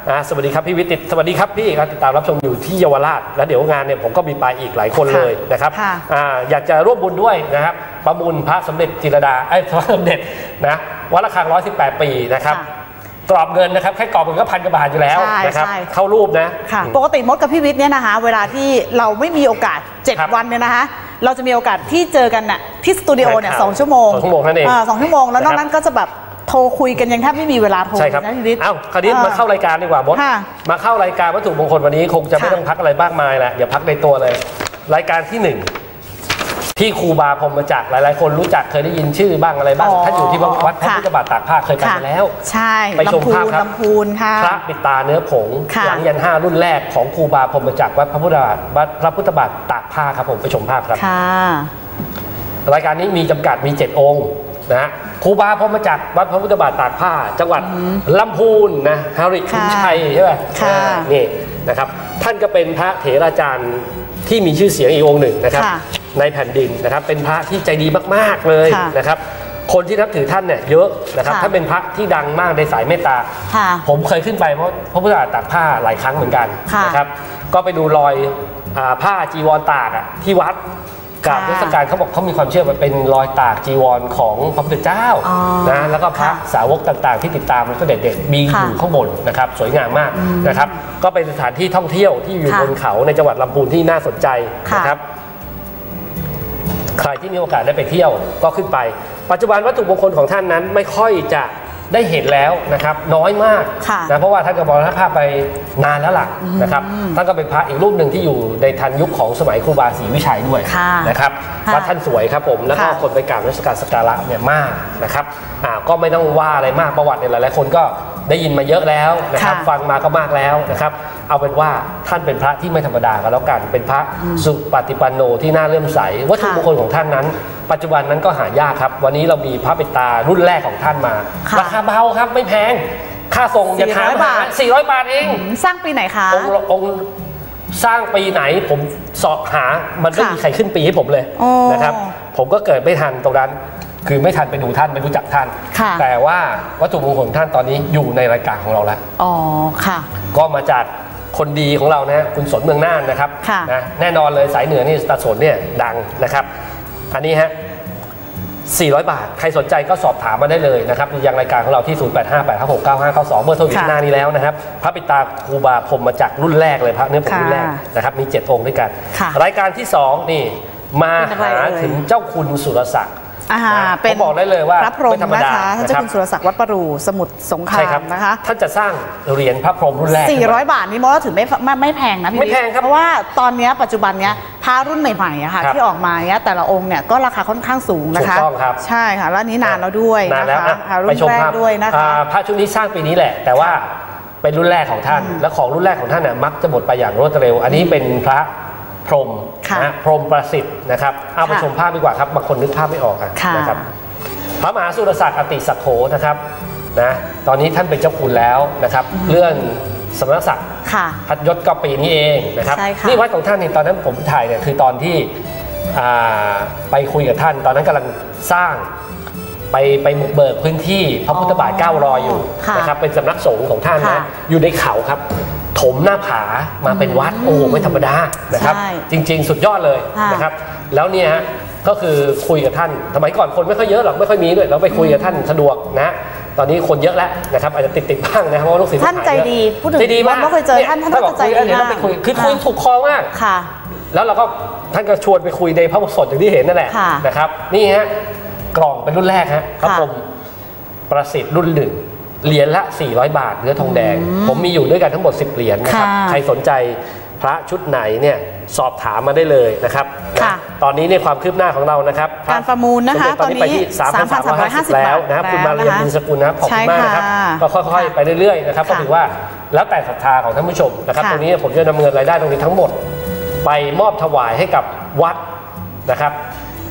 นะสวัสดีครับพี่วิติตสวัสดีครับพี่ครับติดตามรับชมอยู่ที่เยาวราชแล้วเดี๋ยวงานเนี่ยผมก็มีไปอีกหลายคนเลยนะครับอ่าอยากจะร่วมบุญด้วยนะครับประมูลพระสมเด็จจิรดาไอ้พระสมเด็จนะวัดระฆังร้อยสิบแปดปีนะครับกรอบเงินนะครับแค่กรอบเงินก็พันกว่าบาทอยู่แล้วนะครับเข้ารูปนะปกติมดกับพี่วิทย์เนี่ยนะคะเวลาที่เราไม่มีโอกาสเจ็ดวันเนี่ยนะคะเราจะมีโอกาสที่เจอกันน่ะที่สตูดิโอเนี่ยสองชั่วโมงสองชั่วโมงนั่นเองสองชั่วโมงแล้วนอกนั้นก็จะแบบโทรคุยกันยังแทบไม่มีเวลาโทรใช่ครับเอ้าคราวนี้มาเข้ารายการดีกว่ามดมาเข้ารายการวัตถุมงคลวันนี้คงจะไม่ต้องพักอะไรมากมายแหละเดี๋ยวพักในตัวเลยรายการที่หนึ่งที่ครูบาพรหมจักรหลายๆคนรู้จักเคยได้ยินชื่อบ้างอะไรบ้างท่านอยู่ที่วัดพระพุทธบาทตากผ้าเคยไปมาแล้วใช่ไปชมภาพครับพูนค่ะพระปิดตาเนื้อผงหลังยันห้ารุ่นแรกของครูบาพรหมจักรวัดพระพุทธบาทวัดพระพุทธบาทตากผ้าครับผมไปชมภาพครับรายการนี้มีจำกัดมีเจ็ดองค์นะครูบาพรหมจักรวัดพระพุทธบาทตากผ้าจังหวัดลำพูนนะฮาริขุนชัยใช่ไหมนี่นะครับท่านก็เป็นพระเถราจารย์ที่มีชื่อเสียงอีกองค์หนึ่งนะครับในแผ่นดินนะครับเป็นพระที่ใจดีมากๆเลยนะครับคนที่นับถือท่านเนี่ยเยอะนะครับท่านเป็นพระที่ดังมากในสายเมตตาผมเคยขึ้นไปเพราะพระพุทธบาทตากผ้าหลายครั้งเหมือนกันนะครับก็ไปดูรอยผ้าจีวรตากที่วัดกราบนมัสการเขาบอกเขามีความเชื่อว่าเป็นรอยตากจีวรของพระพุทธเจ้านะแล้วก็พระสาวกต่างๆที่ติดตามแล้วก็เด็กๆมีอยู่ข้างบนนะครับสวยงามมากนะครับก็เป็นสถานที่ท่องเที่ยวที่อยู่บนเขาในจังหวัดลำพูนที่น่าสนใจนะครับใครที่มีโอกาสได้ไปเที่ยวก็ขึ้นไปปัจจุบันวัตถุมงคลของท่านนั้นไม่ค่อยจะได้เห็นแล้วนะครับน้อยมากนะเพราะว่าท่านก็มรณภาพไปนานแล้วล่ะนะครับท่านก็เป็นพระอีกรูปหนึ่งที่อยู่ในทันยุคของสมัยครูบาศรีวิชัยด้วยนะครับวัดท่านสวยครับผมแล้วก็คนไปกราบนมัสการสักการะเนี่ยมากนะครับอ่าก็ไม่ต้องว่าอะไรมากประวัติเนี่ยหลายๆคนก็ได้ยินมาเยอะแล้วนะครับฟังมาก็มากแล้วนะครับเอาเป็นว่าท่านเป็นพระที่ไม่ธรรมดาก็แล้วกันเป็นพระสุปฏิปันโนที่น่าเลื่อมใสวัตถุมงคลของท่านนั้นปัจจุบันนั้นก็หายากครับวันนี้เรามีพระปิดตารุ่นแรกของท่านมาราคาเบาครับไม่แพงค่าส่งอย่าถามหาสี่ร้อยบาทเองสร้างปีไหนคะองค์องค์สร้างปีไหนผมสอบหามันไม่มีใครขึ้นปีให้ผมเลยนะครับผมก็เกิดไม่ทันตรงนั้นคือไม่ทันไปดูท่านไม่รู้จักท่านแต่ว่าวัตถุมงคลท่านตอนนี้อยู่ในรายการของเราแล้วอ๋อค่ะก็มาจากคนดีของเรานะคุณสนเมืองน่านนะครับนะแน่นอนเลยสายเหนือนี่ตาสนเนี่ยดังนะครับอันนี้ฮะสี่ร้อยบาทใครสนใจก็สอบถามมาได้เลยนะครับยังรายการของเราที่ศูนย์ แปด ห้า แปด ห้า หก เก้า ห้า เก้า สองเบอร์โทรอยู่หน้านี้แล้วนะครับพระปิดตาครูบาพรหมจักรรุ่นแรกเลยพระเนื้อผงรุ่นแรกนะครับมีเจ็ดองค์ด้วยกันรายการที่สองนี่มาหาถึงเจ้าคุณสุรศักดิ์เป็นบอกได้เลยว่าพระพรหมนะคะท่านเจ้าคุณสุรศักดิ์วัดประดู่สมุทรสงครามนะคะท่านจะสร้างเหรียญพระพรหมรุ่นแรกสี่ร้อยบาทนี่มอสถือไม่ไม่แพงนะพี่ไม่แพงครับเพราะว่าตอนนี้ปัจจุบันนี้พระรุ่นใหม่ๆอะค่ะที่ออกมาเนี้ยแต่ละองค์เนี่ยก็ราคาค่อนข้างสูงนะคะถูกต้องครับใช่ค่ะแล้วนี้นานแล้วด้วยนานแล้วนะรุ่นแรกด้วยนะคะพระชุดนี้สร้างปีนี้แหละแต่ว่าเป็นรุ่นแรกของท่านและของรุ่นแรกของท่านน่ะมักจะหมดไปอย่างรวดเร็วอันนี้เป็นพระพรหมนะพรหมประสิทธิ์นะครับเอาไปชมภาพดีกว่าครับบางคนนึกภาพไม่ออกนะครับพระมหาสุรศักดิ์อติสักโขนะครับนะตอนนี้ท่านเป็นเจ้าคุณแล้วนะครับเลื่อนสมณศักดิ์พัดยศก็ปีนี้เองนะครับนี่วัดของท่านนี่ตอนนั้นผมถ่ายเนี่ยคือตอนที่ไปคุยกับท่านตอนนั้นกำลังสร้างไปไปบุกเบิกพื้นที่พระพุทธบาทเก้ารอยอยู่นะครับเป็นสำนักสงฆ์ของท่านนะอยู่ในเขาครับถมหน้าผามาเป็นวัดโอ้ไม่ธรรมดานะครับจริงๆสุดยอดเลยนะครับแล้วเนี่ยก็คือคุยกับท่านสมัยก่อนคนไม่ค่อยเยอะหรอกไม่ค่อยมีด้วยเราไปคุยกับท่านสะดวกนะตอนนี้คนเยอะแล้วนะครับอาจจะติดติดบ้างนะเพราะว่าลูกศิษย์ท่านใจดีพูดถึงใจดีมากไม่เคยเจอท่านท่านก็ใจดีมากคือคุยถูกคอมากค่ะแล้วเราก็ท่านก็ชวนไปคุยในพระอุโบสถอย่างที่เห็นนั่นแหละนะครับนี่ฮะกล่องเป็นรุ่นแรกฮะพระพรหมประสิทธิ์รุ่นหนึ่งเหรียญละสี่ร้อยบาทเนื้อทองแดงผมมีอยู่ด้วยกันทั้งหมดสิบเหรียญนะครับใครสนใจพระชุดไหนเนี่ยสอบถามมาได้เลยนะครับตอนนี้ในความคืบหน้าของเรานะครับการประมูลนะคะตอนนี้ไปที่สามพันสามร้อยห้าสิบ แล้วนะครับคุณมาเรียนบินสกุลนะครับขอบคุณมากนะครับก็ค่อยๆไปเรื่อยๆนะครับก็ถือว่าแล้วแต่ศรัทธาของท่านผู้ชมนะครับตรงนี้ผมจะนำเงินรายได้ตรงนี้ทั้งหมดไปมอบถวายให้กับวัดนะครับ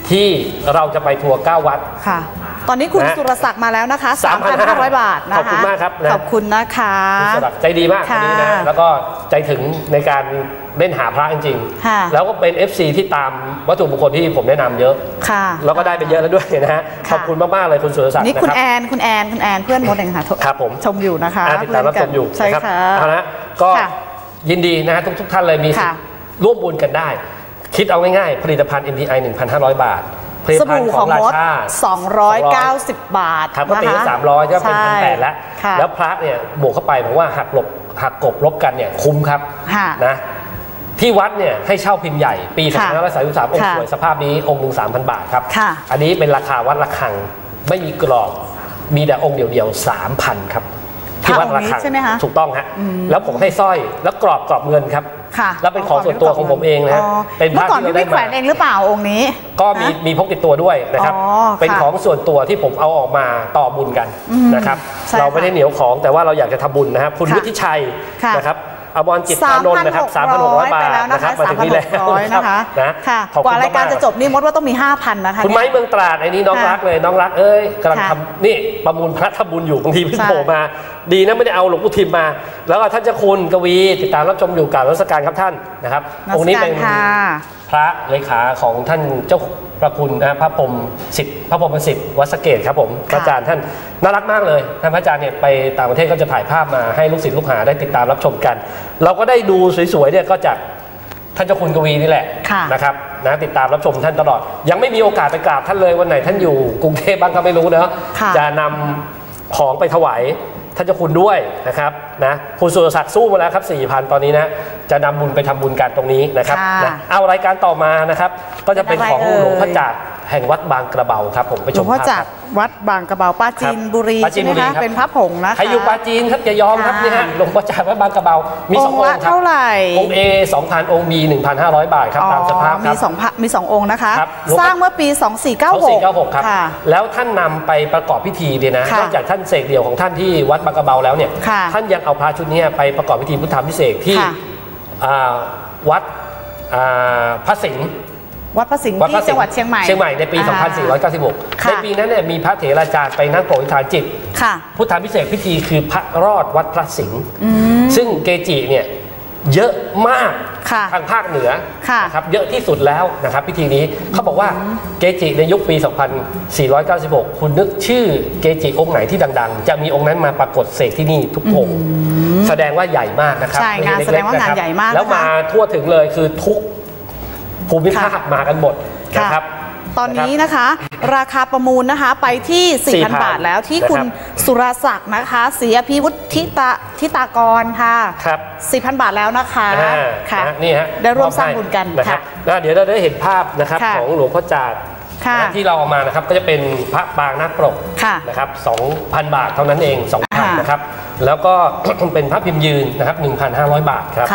ที่เราจะไปทัวร์เก้าวัดค่ะตอนนี้คุณสุรศักดิ์มาแล้วนะคะ สามพันห้าร้อย บาทนะคะขอบคุณมากครับขอบคุณนะคะคุณสุรศักดิ์ใจดีมากคนนี้นะแล้วก็ใจถึงในการเล่นหาพระจริงๆแล้วก็เป็น เอฟ ซี ที่ตามวัตถุมงคลที่ผมแนะนำเยอะแล้วก็ได้ไปเยอะแล้วด้วยนะฮะขอบคุณมากๆเลยคุณสุรศักดิ์นี่คุณแอนคุณแอนคุณแอนเพื่อนมดเองค่ะครับผมชมอยู่นะคะติดตามรับชมอยู่ใช่ค่ะเอาละก็ยินดีนะทุกๆท่านเลยมีร่วมบุญกันได้คิดเอาง่ายๆผลิตภัณฑ์ เอ็ม ที ไอ หนึ่งพันห้าร้อย บาทสบู่ของมดสองร้อยเก้าสิบบาทครับก็ตีสามร้อยก็เป็นพันแปดแล้วแล้วพระเนี่ยบวกเข้าไปผมว่าหักลบหักกบลบกันเนี่ยคุ้มครับนะที่วัดเนี่ยให้เช่าพิมพ์ใหญ่ปีสองพันห้าร้อยสามสิบสามองค์สวยสภาพนี้องค์หนึ่งสามพันบาทครับอันนี้เป็นราคาวัดระฆังไม่มีกรอบมีแต่องค์เดียวๆสามพันครับที่วัดระฆังถูกต้องฮะแล้วผมให้สร้อยแล้วกรอบกรอบเงินครับแล้วเป็นของส่วนตัวของผมเองนะเป็นเมื่อก่อนพี่แขวนเองหรือเปล่าองค์นี้ก็มีมีพกติดตัวด้วยนะครับเป็นของส่วนตัวที่ผมเอาออกมาต่อบุญกันนะครับเราไม่ได้เหนียวของแต่ว่าเราอยากจะทำบุญนะครับคุณวุฒิชัยนะครับอมรจิตอานนท์นะครับ สามพันหกร้อย บาทนะครับมาถึงนี่แล้วนะคะนะกว่ารายการจะจบนี่มดว่าต้องมี ห้าพัน นะคะคุณไม้เมืองตราดไอ้นี่น้องรักเลยน้องรักเอ้ยกำลังทำนี่ประมูลพระทำบุญอยู่บางทีเพิ่งโผล่มาดีนะไม่ได้เอาหลวงปู่ทิมมาแล้วก็ท่านเจ้าคุณกวีติดตามรับชมอยู่กราบนมัสการครับท่านนะครับองค์นี้เป็นพระเลขาของท่านเจ้าพระคุณนะพระพรหมสิทธิ์พระพรหมสิทธิ์วัดสะเกษครับผมพระอาจารย์ท่านน่ารักมากเลยท่านพระอาจารย์เนี่ยไปต่างประเทศก็จะถ่ายภาพมาให้ลูกศิษย์ลูกหาได้ติดตามรับชมกันเราก็ได้ดูสวยๆเนี่ยก็จากท่านเจ้าคุณกวีนี่แหละนะครับนะติดตามรับชมท่านตลอดยังไม่มีโอกาสไปกราบท่านเลยวันไหนท่านอยู่กรุงเทพบ้างก็ไม่รู้เนาะจะนำของไปถวายท่านเจ้าคุณด้วยนะครับนะคุณสุรศักดิ์สู้มาแล้วครับ สี่พัน ตอนนี้นะจะนำบุญไปทำบุญกันตรงนี้นะครับนะเอารายการต่อมานะครับก็จะเป็นของหลวงพ่อจาดแห่งวัดบางกระเบาครับผมไปชมภาพหลวงพ่อจาดวัดบางกระเบาปราจีนบุรีใช่ไหมคะเป็นพระผงนะคะใครอยู่ปราจีนครับจะยอมครับนี่ฮะหลวงพ่อจาดวัดบางกระเบามีสององค์ครับเท่าไหร่องค์ A สองพัน องค์ B หนึ่งพันห้าร้อย บาทครับตามสภาพครับมีสองมีสององค์นะคะสร้างเมื่อปีสองสี่เก้าหกครับแล้วท่านนำไปประกอบพิธีเนี่ยนะนอกจากท่านเสกเดี่ยวของท่านที่วัดบางกระเบาแล้วเนี่ยท่านยังเอาพระชุดนี้ไปประกอบพิธีพุทธาภิเษกที่วัดพระสิงห์วัดพระสิงห์ที่จังหวัดเชียงใหม่เชียงใหม่ในปี สองพันสี่ร้อยเก้าสิบหก ในปีนั้นเนี่ยมีพระเถราจารย์ไปนั่งโปรดฐานจิตพุทธาภิเษกพิธีคือพระรอดวัดพระสิงห์ซึ่งเกจิเนี่ยเยอะมากทางภาคเหนือนะครับเยอะที่สุดแล้วนะครับพิธีนี้เขาบอกว่าเกจิในยุคปี สองพันสี่ร้อยเก้าสิบหก คุณนึกชื่อเกจิองค์ไหนที่ดังๆจะมีองค์นั้นมาปรากฏเสกที่นี่ทุกองค์แสดงว่าใหญ่มากนะครับใช่งานแสดงว่างานใหญ่มากแล้วมาทั่วถึงเลยคือทุกภูมิภาคมากันหมดนะครับตอนนี้นะคะราคาประมูลนะคะไปที่ สี่พัน บาทแล้วที่คุณสุรศักดิ์นะคะศรีอภิวุฒิตาทิตากรค่ะครับสี่พัน บาทแล้วนะคะค่ะนี่ฮะได้ร่วมสร้างบุญกันค่ะแล้วเดี๋ยวเราได้เห็นภาพนะครับของหลวงพ่อจาดที่เราเอามานะครับก็จะเป็นพระปางนาคปรกนะครับ สองพัน บาทเท่านั้นเอง สองพัน นะครับแล้วก็เป็นพระพิมพ์ยืนนะครับ หนึ่งพันห้าร้อย บาทครับ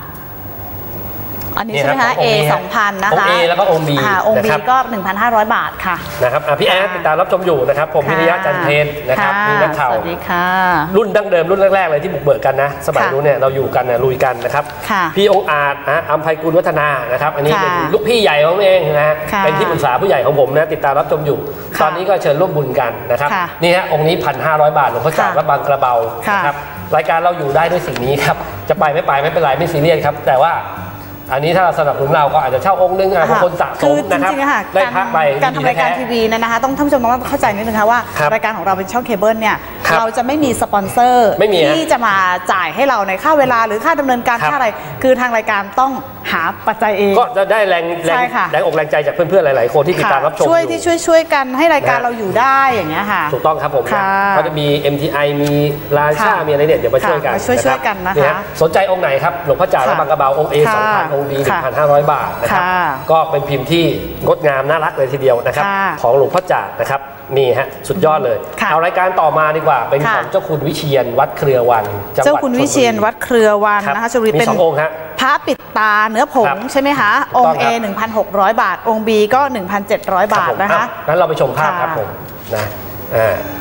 อันนี้ใช่ไหมคะ A สองพัน นะคะองค์ A แล้วก็องค์ B องค์ B ก็ หนึ่งพันห้าร้อย บาทค่ะนะครับพี่แอดติดตามรับชมอยู่นะครับผมพิริยะจันเพนนะครับมีนักข่าวสวัสดีค่ะรุ่นดั้งเดิมรุ่นแรกๆเลยที่บุกเบิกกันนะสมัยนู้นเนี่ยเราอยู่กันนะลุยกันนะครับพี่องค์อาจนะอัมภัยกุลวัฒนานะครับอันนี้เป็นลูกพี่ใหญ่ของเองนะเป็นที่ปรึกษาผู้ใหญ่ของผมนะติดตามรับชมอยู่ตอนนี้ก็เชิญร่วมบุญกันนะครับนี่ฮะองค์นี้ หนึ่งพันห้าร้อย บาทหลวงพ่อจาดวัดบางกระเบานะครับรายการเราอยู่ได้ด้วยสิ่งนี้ครับจะไปไม่ไปไม่เป็นไรไม่ซีเรียสครับแต่ว่าอันนี้ถ้าเราสนับสนุนเราก็อาจจะเช่าองค์นึงบางคนสะสมนะครับได้พักไปการทำรายการทีวีนะคะต้องท่านผู้ชมต้องเข้าใจนิดนึงค่ะว่ารายการของเราเป็นช่องเคเบิลเนี่ยเราจะไม่มีสปอนเซอร์ที่จะมาจ่ายให้เราในค่าเวลาหรือค่าดำเนินการค่าอะไรคือทางรายการต้องหาปัจจัยเองก็จะได้แรงแรงแรงอกแรงใจจากเพื่อนๆหลายๆคนที่ติดตามรับชมช่วยที่ช่วยช่วยกันให้รายการเราอยู่ได้อย่างเงี้ยค่ะถูกต้องครับผมก็จะมี เอ็ม ที ไอ มีราชามีอะไรเนี่ยเดี๋ยวมาช่วยกันช่วยช่วยกันนะคะสนใจองค์ไหนครับหลวงพ่อจาดวัดบางกระเบาองค์ A สองพัน องค์ B หนึ่งพันห้าร้อย บาทนะครับก็เป็นพิมพ์ที่งดงามน่ารักเลยทีเดียวนะครับของหลวงพ่อจาดนะครับนี่ฮะสุดยอดเลยเอารายการต่อมาดีกว่าเป็นของเจ้าคุณวิเชียรวัดเครือวันเจ้าคุณวิเชียรวัดเครือวันนะคะชลบุรีเป็นพระปิดตาเนื้อผงใช่ไหมคะองค์ A หนึ่งพันหกร้อย บาทองค์ B ก็ หนึ่งพันเจ็ดร้อย บาทนะคะงั้นเราไปชมภาพครับผมนะ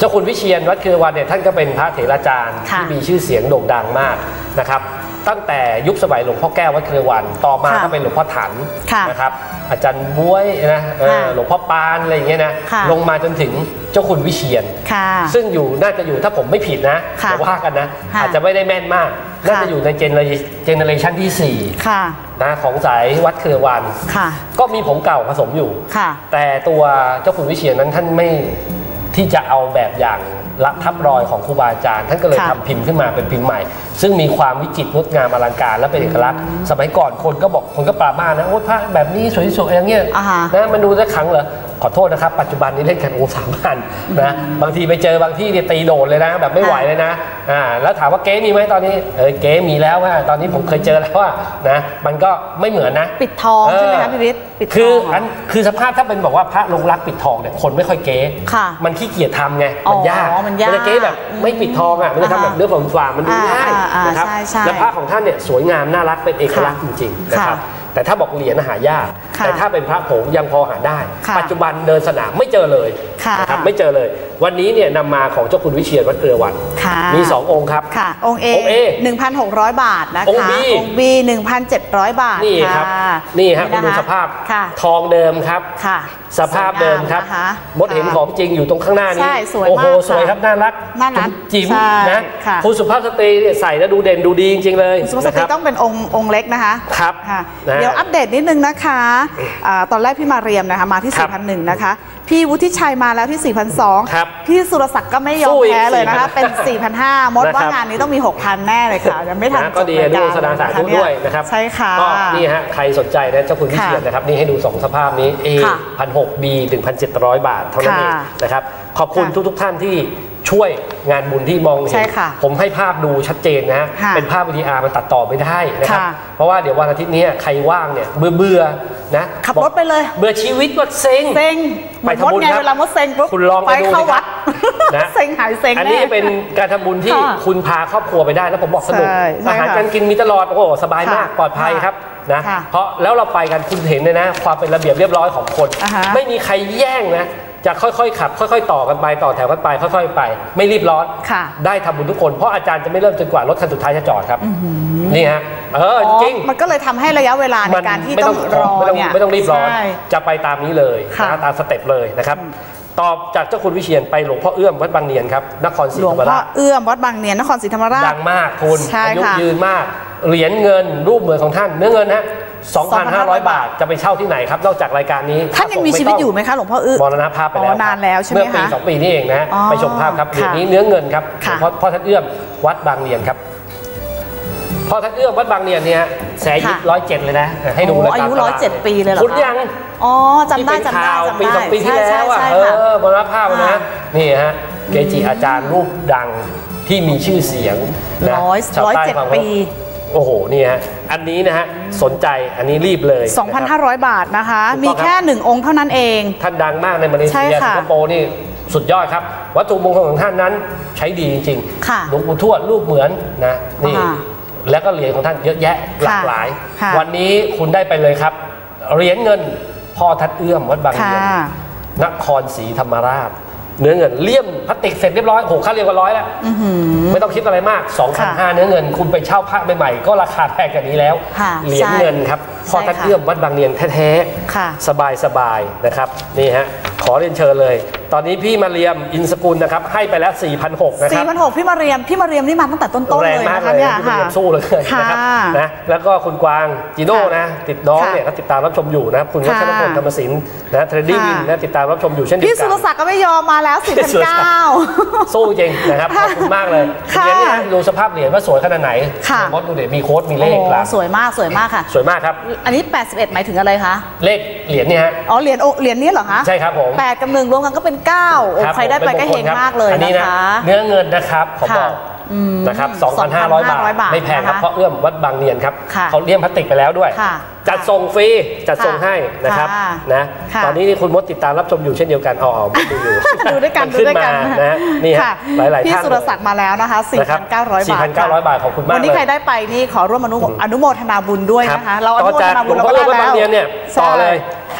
เจ้าคุณวิเชียรวัดเครือวันเนี่ยท่านก็เป็นพระเถราจารย์ที่มีชื่อเสียงโด่งดังมากนะครับตั้งแต่ยุคสมัยหลวงพ่อแก้ววัดเครือวันต่อมาก็เป็นหลวงพ่อถันนะครับอาจารย์บ๊วยนะหลวงพ่อปานอะไรอย่างเงี้ยนะลงมาจนถึงเจ้าคุณวิเชียรซึ่งอยู่น่าจะอยู่ถ้าผมไม่ผิดนะเดี๋ยวว่ากันนะอาจจะไม่ได้แม่นมากน่าจะอยู่ในเจเนอเรชันที่สี่นะของสายวัดเครือวันก็มีผมเก่าผสมอยู่แต่ตัวเจ้าคุณวิเชียรนั้นท่านไม่ที่จะเอาแบบอย่างละทับรอยของครูบาอาจารย์ท่านก็เลยทำพิมพ์ขึ้นมาเป็นพิมพ์ใหม่ซึ่งมีความวิจิตรงดงามอลังการและเป็นเอกลักษณ์สมัยก่อนคนก็บอกคนก็ปราบมานะโอ้พระแบบนี้สวยๆอย่างเงี้ยนะมันดูสักครั้งเหรอขอโทษนะครับปัจจุบันนี้เล่นกันโอ้สามพันนะบางทีไปเจอบางที่เนี่ยตีโดดเลยนะแบบไม่ไหวเลยนะอ่าแล้วถามว่าเก๊มีไหมตอนนี้เออเก๊มีแล้วว่าตอนนี้ผมเคยเจอแล้วว่านะมันก็ไม่เหมือนนะปิดทองใช่ไหมคะพี่วิทย์ปิดทองคืออันคือสภาพถ้าเป็นบอกว่าพระลงรักปิดทองเนี่ยคนไม่ค่อยเก๊มันขี้เกียจทำไงมันยากมันจะเก๊แบบไม่ปิดทองอ่ะมันจะทำแบบเนื้อผมฝ่ามันดูง่ายนะครับและพระของท่านเนี่ยสวยงามน่ารักเป็นเอกลักษณ์จริงๆนะครับแต่ถ้าบอกเหรียญหายากแต่ถ้าเป็นพระผงยังพอหาได้ปัจจุบันเดินสนามไม่เจอเลยนะครับไม่เจอเลยวันนี้เนี่ยนำมาของเจ้าคุณวิเชียรวัดเครือวันมีสององค์ครับองค์เอหนึ่งพันหกร้อยบาทนะคะองค์บีองค์บีหนึ่งพันเจ็ดร้อยบาทนี่ครับนี่ครับคุณดูสภาพทองเดิมครับสภาพเดิมครับมดเห็นของจริงอยู่ตรงข้างหน้านี้โอ้โหสวยครับน่ารักน่ารักจิ๋มนะคุณสุภาพสตรีเนี่ยใส่แล้วดูเด่นดูดีจริงๆเลยสุภาพสตรีต้องเป็นองค์องค์เล็กนะคะครับเดี๋ยวอัปเดตนิดนึงนะคะตอนแรกพี่มาเรียมนะคะมาที่ สี่พันหนึ่ง นะคะพี่วุฒิชัยมาแล้วที่ สี่พันสอง พี่สุรศักดิ์ก็ไม่ยอมแพ้เลยนะคะเป็น สี่พันห้าร้อย มดว่างานนี้ต้องมี หกพัน แน่เลยค่ะยังไม่ทันก็ดีดูแสดงสายด้วยนะครับใช่ค่ะก็นี่ฮะใครสนใจนะเจ้าคุณวิเชียรนะครับนี่ให้ดูสองสภาพนี้ A หนึ่งพันหกร้อย B หนึ่งพันเจ็ดร้อย บาทเท่านั้นเองนะครับขอบคุณทุกๆท่านที่ช่วยงานบุญที่มองเห็นผมให้ภาพดูชัดเจนนะเป็นภาพ วี ดี อาร์ มันตัดต่อไม่ได้นะครับเพราะว่าเดี๋ยววันอาทิตย์นี้ใครว่างเนี่ยเบื่อเบื่อนะขับรถไปเลยเบื่อชีวิตว่าเซ็งเซ็งไปทำบุญครับเวลามดเซ็งปุ๊บคุณลองไปดูนะครับนะเซ็งหายเซ็งอันนี้เป็นการทำบุญที่คุณพาครอบครัวไปได้แล้วผมบอกสนุกอาหารการกินมีตลอดโอ้โหสบายมากปลอดภัยครับนะเพราะแล้วเราไปกันคุณเห็นเลยนะความเป็นระเบียบเรียบร้อยของคนไม่มีใครแย่งนะจะค่อยๆขับค่อยๆต่อกันไปต่อแถวกันไปค่อยๆไปไม่รีบร้อนได้ทำบุญทุกคนเพราะอาจารย์จะไม่เริ่มจนกว่ารถคันสุดท้ายจะจอดครับนี่ฮะเออจริงมันก็เลยทำให้ระยะเวลาในการที่ต้องรอเนี่ยไม่ต้องรีบร้อนจะไปตามนี้เลยตามสเต็ปเลยนะครับตอบจากเจ้าคุณวิเชียรไปหลวงพ่อเอื้อมวัดบางเนียนครับนครศรีธรรมราชหลวงพ่อเอื้อมวัดบางเนียนนครศรีธรรมราชดังมากคุณอายุยืนมากเหรียญเงินรูปเหมือนของท่านเนื้อเงินฮะ สองพันห้าร้อย บาทจะไปเช่าที่ไหนครับนอกจากรายการนี้ท่านยังมีชีวิตอยู่ไหมคะหลวงพ่ออึมรณภาพไปแล้วนานแล้วใช่ไหมคะเมื่อปีสองปีนี้เองนะไปชมภาพครับเหรียญนี้เนื้อเงินครับพ่อพ่อท่านเอื้อมวัดบางเนียนครับพ่อท่านเอื้อมวัดบางเนียนเนี่ยแสนยิบร้อยเจ็ดเลยนะให้ดูเลยอายุร้อยเจ็ดปีเลยเหรอคุณยังอ๋อจำได้จำได้จำได้ปีสองปีที่แล้วอ่ะเออมรณภาพนะนี่ฮะเกจิอาจารย์รูปดังที่มีชื่อเสียงนะร้อยเจ็ดปีโอ้โหนี่ฮะอันนี้นะฮะสนใจอันนี้รีบเลยสองพันห้าร้อย บาทนะคะมีแค่หนึ่งองค์เท่านั้นเองท่านดังมากในมาเลเซียสิงคโปร์นี่สุดยอดครับวัตถุมงคลของท่านนั้นใช้ดีจริงๆหลวงปู่ทวดรูปเหมือนนะนี่แล้วก็เหรียญของท่านเยอะแยะหลากหลายวันนี้คุณได้ไปเลยครับเหรียญเงินพ่อทัดเอื้อมวัดบางเนียนนครศรีธรรมราชเนื้อเงินเลี่ยมพลาสติกเสร็จเรียบร้อยโหค่าเรียกว่าร้อยแล้วไม่ต้องคิดอะไรมาก สองพันห้าร้อย เนื้อเงินคุณไปเช่าพระใหม่ๆก็ราคาแพงกว่านี้แล้วเหรียญเงินครับพ่อทัดเอื้อมวัดบางเนียนแท้ๆสบายๆนะครับนี่ฮะขอเรียนเชิญเลยตอนนี้พี่มาเรียมอินสกุลนะครับให้ไปแล้ว สี่พันหกร้อย นะครับสี่พันหกร้อย พี่มาเรียมพี่มาเรียมนี่มาตั้งแต่ต้นๆเลยนะคะเนี่ยค่ะสู้เลยนะครับนะแล้วก็คุณกวางจีโน่นะติดน้องเนี่ยก็ติดตามรับชมอยู่นะคุณวัชรพลธรรมศิลป์นะเทรดดิ้งวินนะติดตามรับชมอยู่เช่นเดียวกันพี่สุรศักดิ์ก็ไม่ยอมมาแล้ว สี่พันเก้าร้อยสู้จริงนะครับขอบคุณมากเลยเหรียญนี่ดูสภาพเหรียญว่าสวยขนาดไหนมดดูเดี๋ยวมีโค้ดมีเลขครับสวยมากสวยมากค่ะสวยมากครับอันนี้แปดสิบเอ็ดหมายถึงอะไรคะเลขเหรียญเนี่ยฮะอ๋อเหรียญเหรียญนี้เหรอคะใช่ครับผมแปดกับหนึ่งรวมกันก็เป็นเก้าใครได้ไปก็เฮงมากเลยนะคะเนื้อเงินนะครับขอบอกนะครับ สองพันห้าร้อย บาทไม่แพงครับเพราะเอื้อมวัดบางเนียนครับเขาเลี่ยมพลาสติกไปแล้วด้วยจัดส่งฟรีจัดส่งให้นะครับนะตอนนี้นี่คุณมดติดตามรับชมอยู่เช่นเดียวกันอ๋อดูอยู่ดูด้วยกันดูด้วยกันนะนี่ฮะหลายๆท่านพี่สุรศักดิ์มาแล้วนะคะ สี่พันเก้าร้อย บาทสี่พันเก้าร้อย บาทขอบคุณมากวันนี้ใครได้ไปนี่ขอร่วมอนุอนุโมทนาบุญด้วยนะคะเราอนุโมทนาบุญเราก็ได้แล้วเนี่ยต่อเลย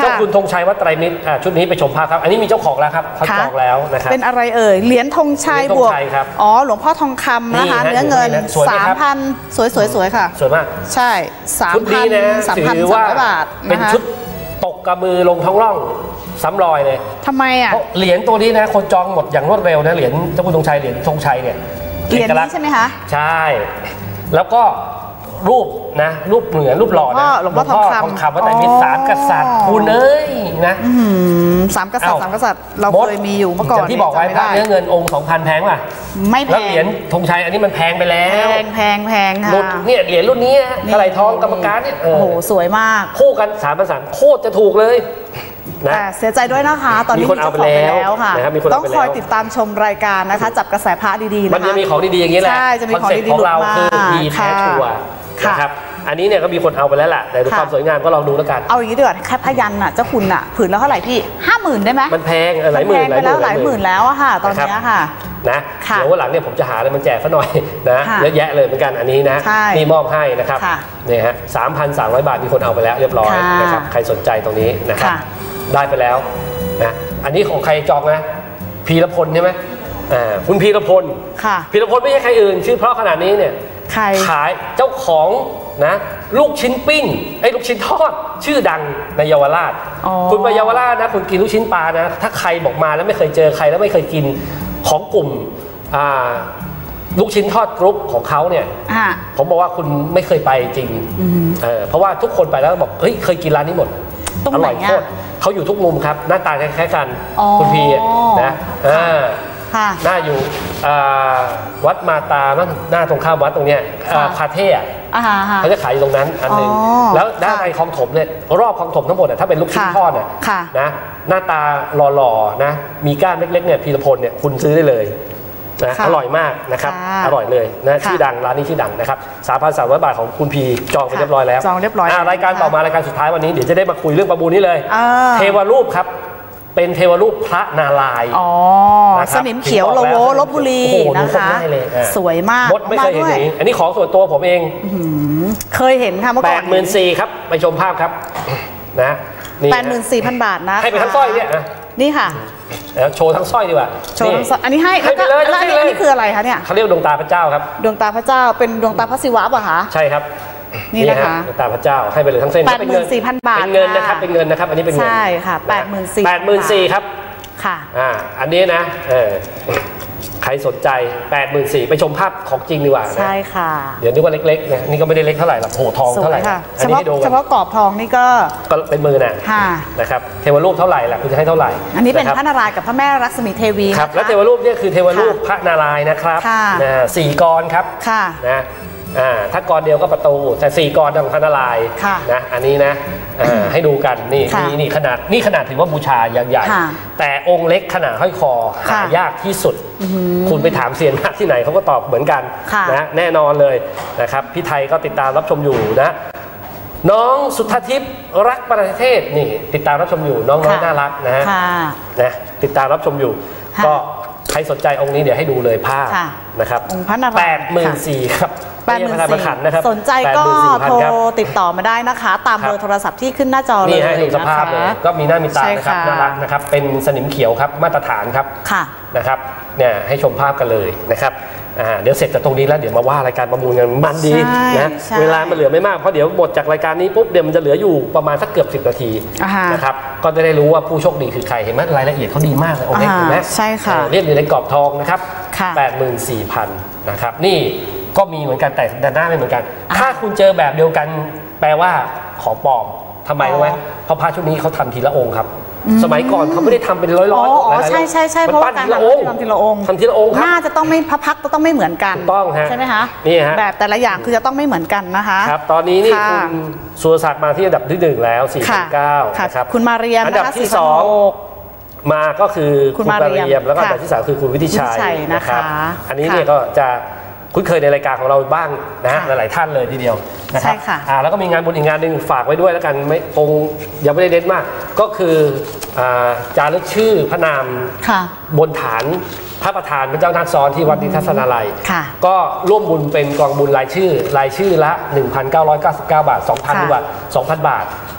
เจ้าคุณธงชัยวัดไตรมิตรชุดนี้ไปชมภาพครับอันนี้มีเจ้าของแล้วครับเขาจองแล้วนะครับเป็นอะไรเอ่ยเหรียญธงชัยบวกอ๋อหลวงพ่อทองคำนะคะเนื้อเงิน สามพัน สวยสวยสวยค่ะสวยมากใช่สามพันสามพันสามร้อยบาทเป็นชุดตกกระมือลงท้องร่องซ้ำรอยเลยทำไมอ่ะเหรียญตัวนี้นะคนจองหมดอย่างรวดเร็วนะเหรียญเจ้าคุณธงชัยเหรียญธงชัยเนี่ยเหรียญนี้ใช่ไหมคะใช่แล้วก็รูปนะรูปเหมือนรูปหล่อนะหลวงพ่อทองคำว่าแต่มีสามกษัตริย์คุณเอ้ยนะสามกษัตริย์สามกษัตริย์เราเคยมีอยู่เมื่อก่อนอย่างที่บอกไว้พระเนื้อเงินองค์สองพันแพงป่ะไม่แพงแล้วเหรียญธงชัยอันนี้มันแพงไปแล้วแพงแพงแพงค่ะเนี่ยเหรียญรุ่นนี้กระไหลทองกรรมการเนี่ยโอ้โหสวยมากคู่กันสามพันสามโคตรจะถูกเลยนะเสียใจด้วยนะคะตอนนี้มีคนเอาไปแล้วค่ะต้องคอยติดตามชมรายการนะคะจับกระแสพระดีๆนะคะมันจะมีของดีๆอย่างนี้แหละใช่จะมีของดีๆของเราคือดีแท้ชัวร์นะครับอันนี้เนี่ยก็มีคนเอาไปแล้วแหละแต่ดูความสวยงามก็ลองดูแล้วกันเอาอย่างนี้ดีกว่าแค่พยัญชนะเจ้าคุณอะผืนแล้วเท่าไหร่พี่ห้าหมื่นได้ไหมมันแพงหลายหมื่นไปแล้วหลายหมื่นแล้วอะค่ะตอนนี้ค่ะนะเดี๋ยววันหลังเนี่ยผมจะหาอะไรมันแจกซะหน่อยนะเยอะแยะเลยเหมือนกันอันนี้นะนี่มอบให้นะครับนี่ฮะสามพันสามร้อยบาทมีคนเอาไปแล้วเรียบร้อยนะครับใครสนใจตรงนี้นะครับได้ไปแล้วนะอันนี้ของใครจองนะพีรพลใช่ไหมอ่าคุณพีรพลพีรพลไม่ใช่ใครอื่นชื่อเพราะขนาดนี้เนี่ยขายเจ้าของนะลูกชิ้นปิ้งไอ้ลูกชิ้นทอดชื่อดังในเยาวราชคุณไปเยาวราชนะคุณกินลูกชิ้นปลานะถ้าใครบอกมาแล้วไม่เคยเจอใครแล้วไม่เคยกินของกลุ่มลูกชิ้นทอดกรุ๊ปของเขาเนี่ยผมบอกว่าคุณไม่เคยไปจริงเออเพราะว่าทุกคนไปแล้วบอกเฮ้ยเคยกินร้านนี้หมดอร่อยโคตรเขาอยู่ทุกมุมครับหน้าตาคล้ายๆกันคุณพีนะหน้าอยู่วัดมาตาหน้าตรงข้ามวัดตรงเนี้ยคาเท่เขาจะขายอยู่ตรงนั้นอันหนึ่งแล้วด้านในคลองถมเนี่ยรอบคลองถมทั้งหมดถ้าเป็นลูกชิ้นทอดเนี่ยนะหน้าตาหล่อๆนะมีก้านเล็กๆเนี่ยพีรพลเนี่ยคุณซื้อได้เลยนะอร่อยมากนะครับอร่อยเลยนะชื่อดังร้านนี้ชื่อดังนะครับสามพันสามร้อยบาทของคุณพีจองไปเรียบร้อยแล้วจองเรียบร้อยรายการต่อมารายการสุดท้ายวันนี้เดี๋ยวจะได้มาคุยเรื่องประมูลนี้เลยเทวรูปครับเป็นเทวรูปพระนารายณ์อ๋อสนิมเขียวโลโวลพบุรีนะคะสวยมากมดไม่เคยเห็นอย่างนี้อันนี้ของส่วนตัวผมเองเคยเห็นค่ะเมื่อก่อนแปดหมื่นสี่ครับไปชมภาพครับนะแปดหมื่นสี่พันบาทนะให้ไปทั้งสร้อยเนี่ยนี่ค่ะโชว์ทั้งสร้อยดีกว่าโชว์ทั้งสร้อยอันนี้ให้ให้ไปเลยอันนี้คืออะไรคะเนี่ยเขาเรียกดวงตาพระเจ้าครับดวงตาพระเจ้าเป็นดวงตาพระศิวะป่ะคะใช่ครับนี่นะคะดวงตาพระเจ้าให้ไปเลยทั้งเส้นแปดหมื่นสี่พันบาทเป็นเงินนะครับเป็นเงินนะครับอันนี้เป็นเงินใช่ค่ะแปดหมื่นสี่แปดหมื่นสี่ครับค่ะอ่าอันนี้นะเออใครสนใจ แปดหมื่นสี่พัน ไปชมภาพของจริงดีกว่าใช่ค่ะเดี๋ยวนึกว่าเล็กๆนะนี่ก็ไม่ได้เล็กเท่าไหร่หรอกโหทองเท่าไหร่เฉพาะเฉพาะกรอบทองนี่ก็ก็เป็นมือน่ะนะครับเทวรูปเท่าไหร่ล่ะคุณจะให้เท่าไหร่อันนี้เป็นพระนารายณ์กับพระแม่ลักษมีเทวีครับและเทวรูปนี่คือเทวรูปพระนารายณ์นะครับนะสี่กรครับนะอ่าถ้ากรเดียวก็ประตูแต่สี่กรของพระนารายณ์นะอันนี้นะให้ดูกันนี่นี่นี่ขนาดนี่ขนาดถือว่าบูชาอย่างใหญ่แต่องค์เล็กขนาดห้อยคอหายากที่สุดคุณไปถามเซียนพระที่ไหนเขาก็ตอบเหมือนกันนะแน่นอนเลยนะครับพี่ไทยก็ติดตามรับชมอยู่นะน้องสุทธทิพย์รักประเทศนี่ติดตามรับชมอยู่น้องน้อยน่ารักนะฮะนะติดตามรับชมอยู่ก็ใครสนใจองค์นี้เดี๋ยวให้ดูเลยภาพนะครับองค์พระนารายณ์แปดหมื่นสี่พันครับแปดหมื่นสี่พันนะครับสนใจก็โทรติดต่อมาได้นะคะตามเบอร์โทรศัพท์ที่ขึ้นหน้าจอเลยนี่ให้ดูสภาพเลยก็มีหน้ามีตานะครับน่ารักนะครับเป็นสนิมเขียวครับมาตรฐานครับนะครับเนี่ยให้ชมภาพกันเลยนะครับเดี๋ยวเสร็จจากตรงนี้แล้วเดี๋ยวมาว่ารายการประมูลกันมันดีนะเวลามันเหลือไม่มากเพราะเดี๋ยวหมดจากรายการนี้ปุ๊บเดี๋ยวมันจะเหลืออยู่ประมาณสักเกือบสิบนาทีนะครับก็จะได้รู้ว่าผู้โชคดีคือใครเห็นไหมรายละเอียดเขาดีมากเลยโอเคเห็นไหมใช่ค่ะเรียกอยู่ในกรอบทองนะครับแปดหมื่นสี่พันนะครับนี่ก็มีเหมือนกันแต่ด้านหน้าไม่เหมือนกันถ้าคุณเจอแบบเดียวกันแปลว่าของปลอมทำไมรู้ไหมเพราะพระชุดนี้เขาทำทีละองค์ครับสมัยก่อนเขาไม่ได้ทำเป็นร้อยๆอ๋อใช่ใช่ใช่เพราะว่าการทำทีละองค์ทำทีละองค์ครับน่าจะต้องไม่พระพักต้องไม่เหมือนกันต้องฮะใช่ไหมคะนี่ฮะแบบแต่ละอย่างคือจะต้องไม่เหมือนกันนะคะครับตอนนี้นี่คุณสุรศักดิ์มาที่อันดับที่หนึ่งแล้วสี่พันเก้าครับคุณมาเรียมอันดับที่สองมาก็คือคุณมาเรียมแล้วก็อันดับที่สามคือคุณวิทิชัยนะครับอันนี้เนี่ยก็จะคุ้นเคยในรายการของเราบ้างนะหลายๆท่านเลยทีเดียวนะครับอ่าแล้วก็มีงานบุญอีกงานหนึ่งฝากไว้ด้วยแล้วกันไม่คงยังไม่ได้เน้นมากก็คืออ่าจารึกชื่อพระนามบนฐานพระประธานพระเจ้านาคซ้อนที่วัดนิทัศนาลัยก็ร่วมบุญเป็นกองบุญรายชื่อรายชื่อละ หนึ่งพันเก้าร้อยเก้าสิบเก้า บาท สองพัน บาท สองพัน บาท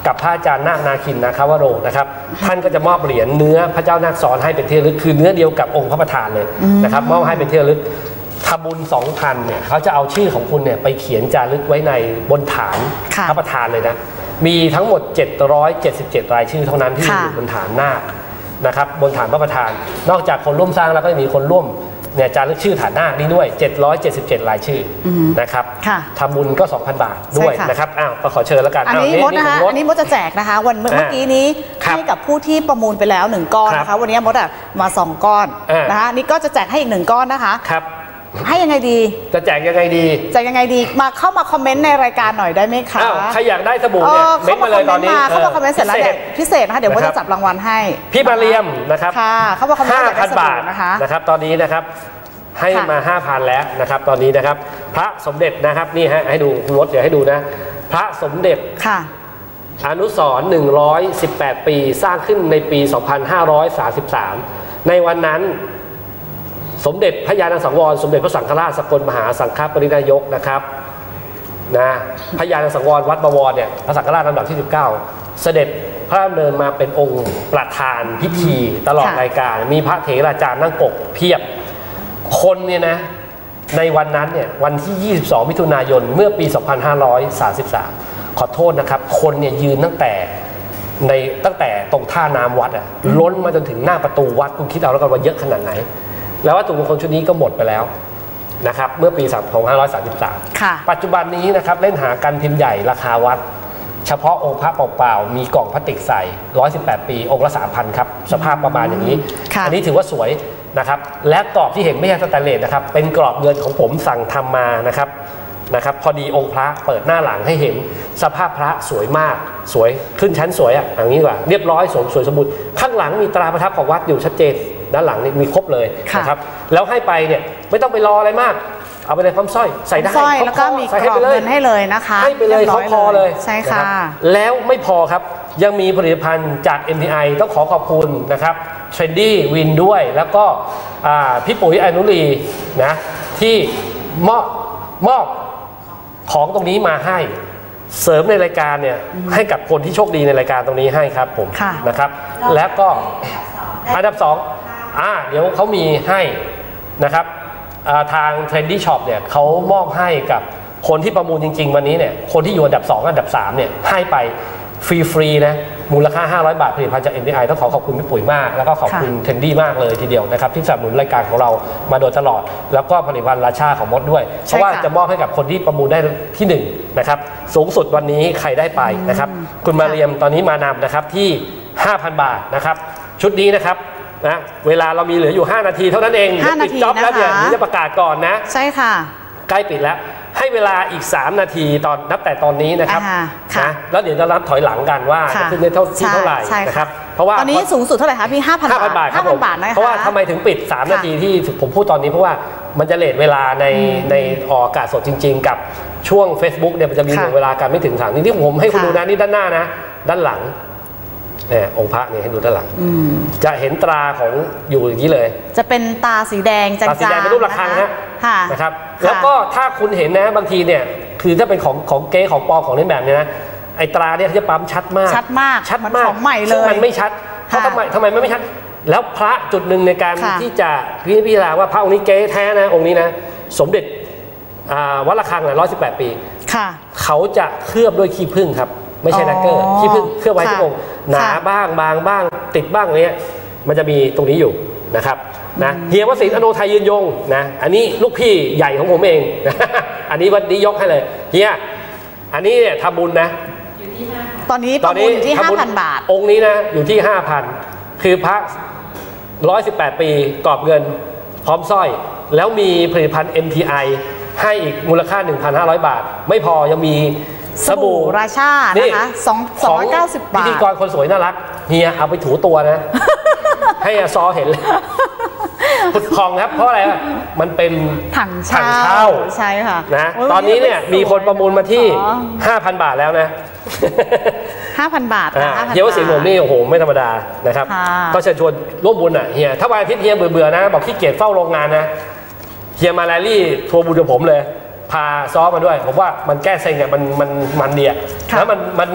กับพระอาจารย์นาคนาคินนาคาวโรนะครับท่านก็จะมอบเหรียญเนื้อพระเจ้านาคซ้อนให้เป็นที่ระลึกคือเนื้อเดียวกับองค์พระประธานเลยนะครับมอบให้เป็นที่ระลึกทำบุญสองพันเนี่ยเขาจะเอาชื่อของคุณเนี่ยไปเขียนจารึกไว้ในบนฐานพระประธานเลยนะมีทั้งหมดเจ็ดร้อยเจ็ดสิบเจ็ดรายชื่อเท่านั้นที่อยู่บนฐานนาคนะครับบนฐานพระประธานนอกจากคนร่วมสร้างแล้วก็จะมีคนร่วมเนี่ยจารึกชื่อฐานนาคนี้ด้วยเจ็ดร้อยเจ็ดสิบเจ็ดรายชื่อนะครับทำบุญก็ สองพัน บาทด้วยนะครับอ้าวก็ขอเชิญแล้วกันอันนี้มดนะคะอันนี้มดจะแจกนะคะวันเมื่อกี้นี้ให้กับผู้ที่ประมูลไปแล้วหนึ่งก้อนนะคะวันนี้มดมาสองก้อนนะคะนี่ก็จะแจกให้อีกหนึ่งก้อนนะคะครับให้ยังไงดีจะแจกยังไงดีแจกยังไงดีมาเข้ามาคอมเมนต์ในรายการหน่อยได้ไหมคะใครอยากได้สบู่เนี่ยเม้นมาเลยตอนนี้เข้ามาคอมเมนต์เสร็จแล้วเนี่ยพิเศษนะคะเดี๋ยวมดจะจับรางวัลให้พี่มาเรียมนะครับค่ะเข้ามาคอมเมนต์ห้าพันบาทนะคะนะครับตอนนี้นะครับให้มา ห้าพัน แล้วนะครับตอนนี้นะครับพระสมเด็จนะครับนี่ฮะให้ดูคุณมดเดี๋ยวให้ดูนะพระสมเด็จค่ะอนุสรณ์หนึ่งร้อยสิบแปดปีสร้างขึ้นในปีสองพันห้าร้อยสามสิบสามในวันนั้นสมเด็จพระญาณสังวรสมเด็จพระสังฆราชสกลมหาสังฆปรินายกนะครับนะพระญาณสังวรวัดบวรเนี่ยพระสังฆราชลำดับที่สิบเก้าเสด็จพระดำเนินมาเป็นองค์ประธานพิธีตลอดรายการมีพระเถราจารย์นั่งปกเพียบคนเนี่ยนะในวันนั้นเนี่ยวันที่ยี่สิบสองมิถุนายนเมื่อปีสองพันห้าร้อยสามสิบสามขอโทษนะครับคนเนี่ยยืนตั้งแต่ในตั้งแต่ตรงท่าน้ำวัดอะล้นมาจนถึงหน้าประตูวัดคุณคิดเอาแล้วกันว่าเยอะขนาดไหนแล้ววัตถุมงคลชุดนี้ก็หมดไปแล้วนะครับเมื่อปีสองพันห้าร้อยสามสิบสามปัจจุบันนี้นะครับเล่นหากันพิมพ์ใหญ่ราคาวัดเฉพาะองค์พระเปล่าๆมีกล่องพลาสติกใส่หนึ่งร้อยสิบแปดปีองค์ละ สามพัน ครับสภาพประมาณอย่างนี้อันนี้ถือว่าสวยนะครับและกรอบที่เห็นไม่ใช่สแตนเลสนะครับเป็นกรอบเงินของผมสั่งทำมานะครับนะครับพอดีองค์พระเปิดหน้าหลังให้เห็นสภาพพระสวยมากสวยขึ้นชั้นสวยอ่ะอย่างนี้ดีกว่าเรียบร้อยสวยสวยสมบูรณ์ข้างหลังมีตราประทับของวัดอยู่ชัดเจนด้านหลังนี่มีครบเลยนะครับแล้วให้ไปเนี่ยไม่ต้องไปรออะไรมากเอาไปเลยพร้อมสร้อยใส่ได้สร้อยแล้วก็มีกรอบเงินให้เลยนะคะให้ไปเลยเขาคอเลยใช่ค่ะแล้วไม่พอครับยังมีผลิตภัณฑ์จาก เอ็ม ที ไอ ต้องขอขอบคุณนะครับเทรนดี้วินด้วยแล้วก็พี่ปุ๋ยอนุรีนะที่มอบมอบของตรงนี้มาให้เสริมในรายการเนี่ยให้กับคนที่โชคดีในรายการตรงนี้ให้ครับผมนะครับแล้วก็อันดับสองอ่าเดี๋ยวเขามีให้นะครับทาง Trendy Shop เนี่ยเขามอบให้กับคนที่ประมูลจริงๆวันนี้เนี่ยคนที่อยู่อันดับสองอันดับสามเนี่ยให้ไปฟรีๆนะมูลค่าห้าร้อยบาทผลิตภัณฑ์จาก เอ็ม ที ไอ ต้องขอขอบคุณพี่ปุ๋ยมากแล้วก็ขอบคุณ Trendy มากเลยทีเดียวนะครับที่สนับสนุนรายการของเรามาโดยตลอดแล้วก็ผลิตภัณฑ์ราชาของมดด้วยเพราะว่าจะมอบให้กับคนที่ประมูลได้ที่หนึ่งนะครับสูงสุดวันนี้ใครได้ไปนะครับคุณมาเรียมตอนนี้มานำนะครับที่ ห้าพัน บาทนะครับชุดนี้นะครับนะเวลาเรามีเหลืออยู่ห้านาทีเท่านั้นเองปิดจ็อบแล้วเดี๋ยวจะประกาศก่อนนะใช่ค่ะใกล้ปิดแล้วให้เวลาอีกสามนาทีตอนนับแต่ตอนนี้นะครับนะแล้วเดี๋ยวจะรับถอยหลังกันว่าจะขึ้นได้เท่าที่เท่าไหร่นะครับเพราะว่าตอนนี้สูงสุดเท่าไหร่คะพี่ ห้าพัน บาทห้าพัน บาทเพราะว่าทำไมถึงปิดสามนาทีที่ผมพูดตอนนี้เพราะว่ามันจะเลทเวลาในในออกอากาศสดจริงๆกับช่วง Facebook เนี่ยมันจะมีเวลาการไม่ถึงสามนี่ที่ผมให้คุณดูนะนี่ด้านหน้านะด้านหลังเนี่ยองค์พระเนี่ยให้ดูด้านหลังจะเห็นตราของอยู่อย่างนี้เลยจะเป็นตาสีแดงจางๆตาสีแดงเป็นรูประฆังนะนะครับแล้วก็ถ้าคุณเห็นนะบางทีเนี่ยคือถ้าเป็นของของเก๊ของปลอมของเล่นแบบนี้นะไอ้ตราเนี่ยเขาจะปั๊มชัดมากชัดมากชัดมากของใหม่เลยซึ่งมันไม่ชัดเพราะทำไมทำไมมันไม่ชัดแล้วพระจุดหนึ่งในการที่จะพิจารณาว่าพระองค์นี้เก๊แท้นะองค์นี้นะสมเด็จวัดระฆังเนี่ยร้อยสิบแปดปีเขาจะเคลือบด้วยขี้ผึ้งครับไม่ใช่แลกเกอร์ขี้ผึ้งเคลือบไว้ทุกองค์หนาบ้างบางบ้างติดบ้างอะไรเงี้ยมันจะมีตรงนี้อยู่นะครับนะเฮียวสินอโนไทยยืนยงนะอันนี้ลูกพี่ใหญ่ของผมเองนะอันนี้วันนี้ยกให้เลยเฮียอันนี้เนี่ยทำบุญนะตอนนี้ประมูลที่ ห้าพัน บาทองค์นี้นะอยู่ที่ ห้าพัน คือพระหนึ่งร้อยสิบแปดปีกรอบเงินพร้อมสร้อยแล้วมีผลิตภัณฑ์ เอ็ม ที ไอ ให้อีกมูลค่า หนึ่งพันห้าร้อย บาทไม่พอยังมีสบู่ราชานะคะสองร้อยเก้าสิบบาทพิธีกรคนสวยน่ารักเฮียเอาไปถูตัวนะให้ซอเห็นเลยผุดพองครับเพราะอะไรมันเป็นถังเช่าใช่ค่ะนะตอนนี้เนี่ยมีคนประมูลมาที่ ห้าพัน บาทแล้วนะห้าพัน บาทเฮียวสินผมนี่โอ้โหไม่ธรรมดานะครับก็เชิญชวนร่วมบุญอ่ะเฮียถ้าวันอาทิตย์เฮียเบื่อๆนะบอกขี้เกียจเฝ้าโรงงานนะเฮียมาแรลลี่ทัวร์บุญกับผมเลยพาซ้อมมาด้วยผมว่ามันแก้เซ็งเนี่ยมันมันมันเดียแล้วมันมัน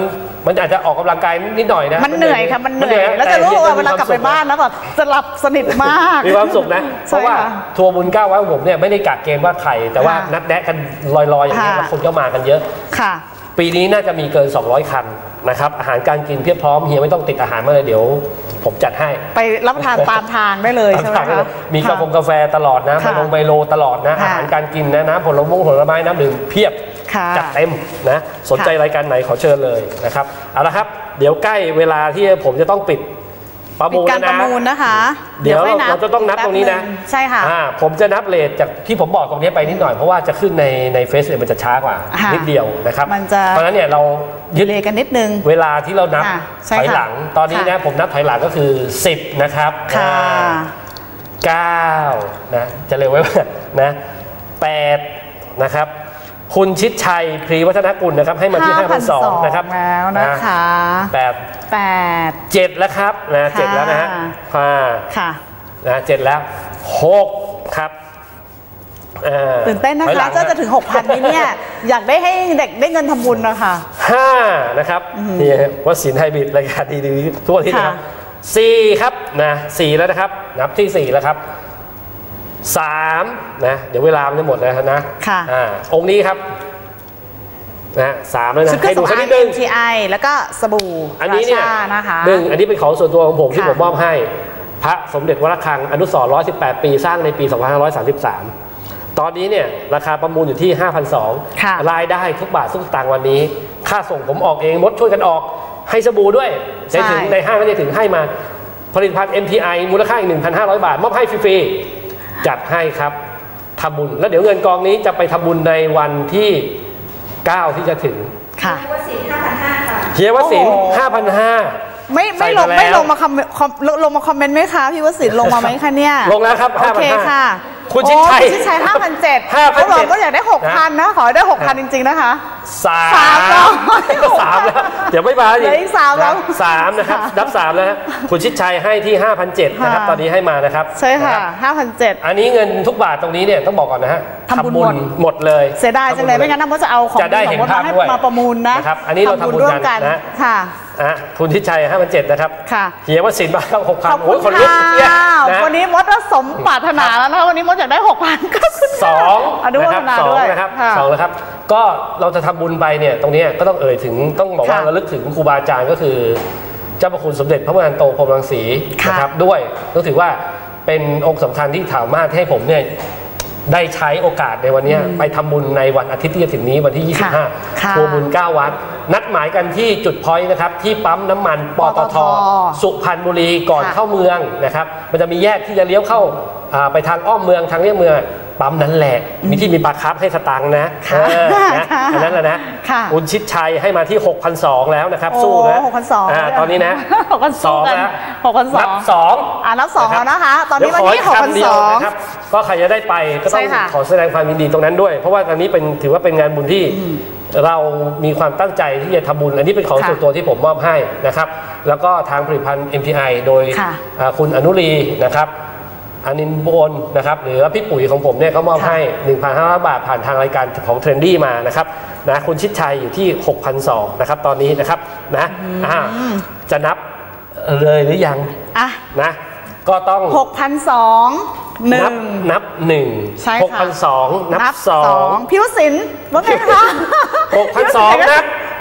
มันอาจจะออกกำลังกายนิดหน่อยนะมันเหนื่อยค่ะมันเหนื่อยแล้วจะรู้ว่าเวลากลับไปบ้านแล้วแบบจะหลับสนิทมากมีความสุขนะเพราะว่าทัวร์บุญเก้าวัดของผมเนี่ยไม่ได้กะเกณฑ์ว่าใครแต่ว่านัดแนะกันลอยๆอย่างนี้แล้วคนก็มากันเยอะค่ะปีนี้น่าจะมีเกินสองร้อยคันนะครับอาหารการกินเพียบพร้อมเฮียไม่ต้องติดอาหารมาเลยเดี๋ยวผมจัดให้ไปรับประทานตามทางได้เลยใช่ไหมคะมีกาแฟกาแฟตลอดนะไปลงไปโลตลอดนะอาหารการกินนะน้ำผลไม้ผลไม้น้ำดื่มเพียบจัดเต็มนะสนใจรายการไหนขอเชิญเลยนะครับเอาละครับเดี๋ยวใกล้เวลาที่ผมจะต้องปิดประมูลนะประมูลนะคะเดี๋ยวเราจะต้องนับตรงนี้นะใช่ค่ะผมจะนับเรทจากที่ผมบอกตรงนี้ไปนิดหน่อยเพราะว่าจะขึ้นในในเฟซเนี่ยมันจะช้ากว่านิดเดียวนะครับเพราะฉะนั้นเนี่ยเรายึดเลกันนิดนึงเวลาที่เรานับถอยหลังตอนนี้นะผมนับถอยหลังก็คือสิบนะครับเก้านะจะเร็วไว้นะแปดนะครับคุณชิดชัยพรีวัฒนกุลนะครับให้มาที่ ห้าพันสองร้อย นะครับแล้วนะคะแปดแปดเจ็ดแล้วครับนะเจ็ดแล้วนะฮะห้าค่ะนะเจ็ดแล้วหกครับตื่นเต้นนะคะจะถึง หกพัน นี่เนี่ยอยากได้ให้เด็กได้เงินทำบุญนะคะห้านะครับนี่วัดศิลป์ไฮบริดรายการดีๆทั่วที่นะครับสี่ครับนะสี่แล้วนะครับนับที่สี่แล้วครับสามนะเดี๋ยวเวลามันจะหมดแล้วนะค่ะอ่าองค์นี้ครับนะสามแล้วนะให้ดูสักนิดนึง ที ไอ แล้วก็สบู่อันนี้เนี่ยนะคะหนึ่งอันนี้เป็นของส่วนตัวของผมที่ผมมอบให้พระสมเด็จวัดระฆังอนุสรณ์หนึ่งร้อยสิบแปดปีสร้างในปีสองพันห้าร้อยสามสิบสามตอนนี้เนี่ยราคาประมูลอยู่ที่ ห้าพันสองร้อย รายได้ทุกบาททุกสตางค์วันนี้ค่าส่งผมออกเองมดช่วยกันออกให้สบู่ด้วยใจถึงในห้างก็จะถึงให้มาผลิตภัณฑ์ เอ็ม ที ไอ มูลค่าอีก หนึ่งพันห้าร้อย บาทมอบให้ฟรีๆจัดให้ครับทำบุญแล้วเดี๋ยวเงินกองนี้จะไปทำบุญในวันที่เก้าที่จะถึงค่ะเฮียวศิลป์ ห้าพันห้าร้อย ค่ะเฮียวศิลป์ ห้าพันห้าร้อยไม่ไม่ลงไม่ลงมาคอมลงมาคอมเมนต์ไหมคะพี่วศิลป์ลงมาไหมคะเนี่ยลงแล้วครับ ห้าพันห้าร้อยโอเคค่ะคุณชิดชัยคุณชิดชัย ห้าพันเจ็ดร้อย เขาบอกก็อยากได้ หกพัน นะขอได้ หกพัน จริงๆนะคะสามสามแล้วสามแล้วเดี๋ยวไม่มาอีกสามแล้วสามนะครับนับสามแล้วคุณชิดชัยให้ที่ ห้าพันเจ็ดร้อย นะครับตอนนี้ให้มานะครับใช่ค่ะ ห้าพันเจ็ดร้อยอันนี้เงินทุกบาทตรงนี้เนี่ยต้องบอกก่อนนะฮะทำบุญหมดเลยเสียดายจังเลยไม่งั้นน้ำมดจะเอาของจะได้เห็นภาพด้วยมาประมูลนะครับอันนี้เราทำบุญกันนะค่ะอ่ะคุณชิดชัย ห้าพันเจ็ดร้อย นะครับค่ะเฮียวศิลป์บ้าง หกพันโอ้ยคนลุกเนี่ยวันนี้มดสมปรารถนาแล้วนะวันนี้มดอยากได้ หกพัน ก็สองนะครับสองนะครับสองนะครับก็เราจะทำบุญไปเนี่ยตรงนี้ก็ต้องเอ่ยถึงต้องบอกว่าระลึกถึงครูบาอาจารย์ก็คือเจ้าพระคุณสมเด็จพระมหาโตพรหมรังสีนะครับด้วยต้องถือว่าเป็นองค์สำคัญที่สามารถให้ผมเนี่ยได้ใช้โอกาสในวันนี้ไปทำบุญในวันอาทิตย์ที่จะถึงนี้วันที่ยี่สิบห้าทัวร์บุญเก้าวัดนัดหมายกันที่จุดพอยต์นะครับที่ปั๊มน้ำมันปตท.สุพรรณบุรีก่อนเข้าเมืองนะครับมันจะมีแยกที่จะเลี้ยวเข้าไปทางอ้อมเมืองทางเลี่ยงเมืองปั๊มนั้นแหละมีที่มีปลาคาร์ฟให้สตังค์นะอันนั้นแหละนะคุณชิดชัยให้มาที่ หกพันสองร้อย แล้วนะครับสู้นะหกพันสองร้อยตอนนี้นะหกพันสองร้อย แล้ว หกพันสองร้อยนับสองอ่านับสองแล้วนะคะตอนนี้วันที่ หกพันสองร้อยนะครับก็ใครจะได้ไปก็ต้องขอแสดงความยินดีตรงนั้นด้วยเพราะว่าอันนี้เป็นถือว่าเป็นงานบุญที่เรามีความตั้งใจที่จะทำบุญอันนี้เป็นของส่วนตัวที่ผมมอบให้นะครับแล้วก็ทางผลิตภัณฑ์ เอ็ม ที ไอ โดยคุณอนุรีนะครับอานินโบนนะครับหรือพี่ปุ๋ยของผมเนี่ยก็มอบให้ หนึ่งพันห้าร้อย บาทผ่านทางรายการของเทรนดี้มานะครับนะคุณชิดชัยอยู่ที่ หกพันสองร้อย นะครับตอนนี้นะครับนะจะนับเลยหรือยังนะก็ต้องหกพันสองร้อย หนึ่งนับหนึ่ง หกพันสองร้อย นับสองพี่วศิลป์ว่าไงคะหกพันสองร้อย นับ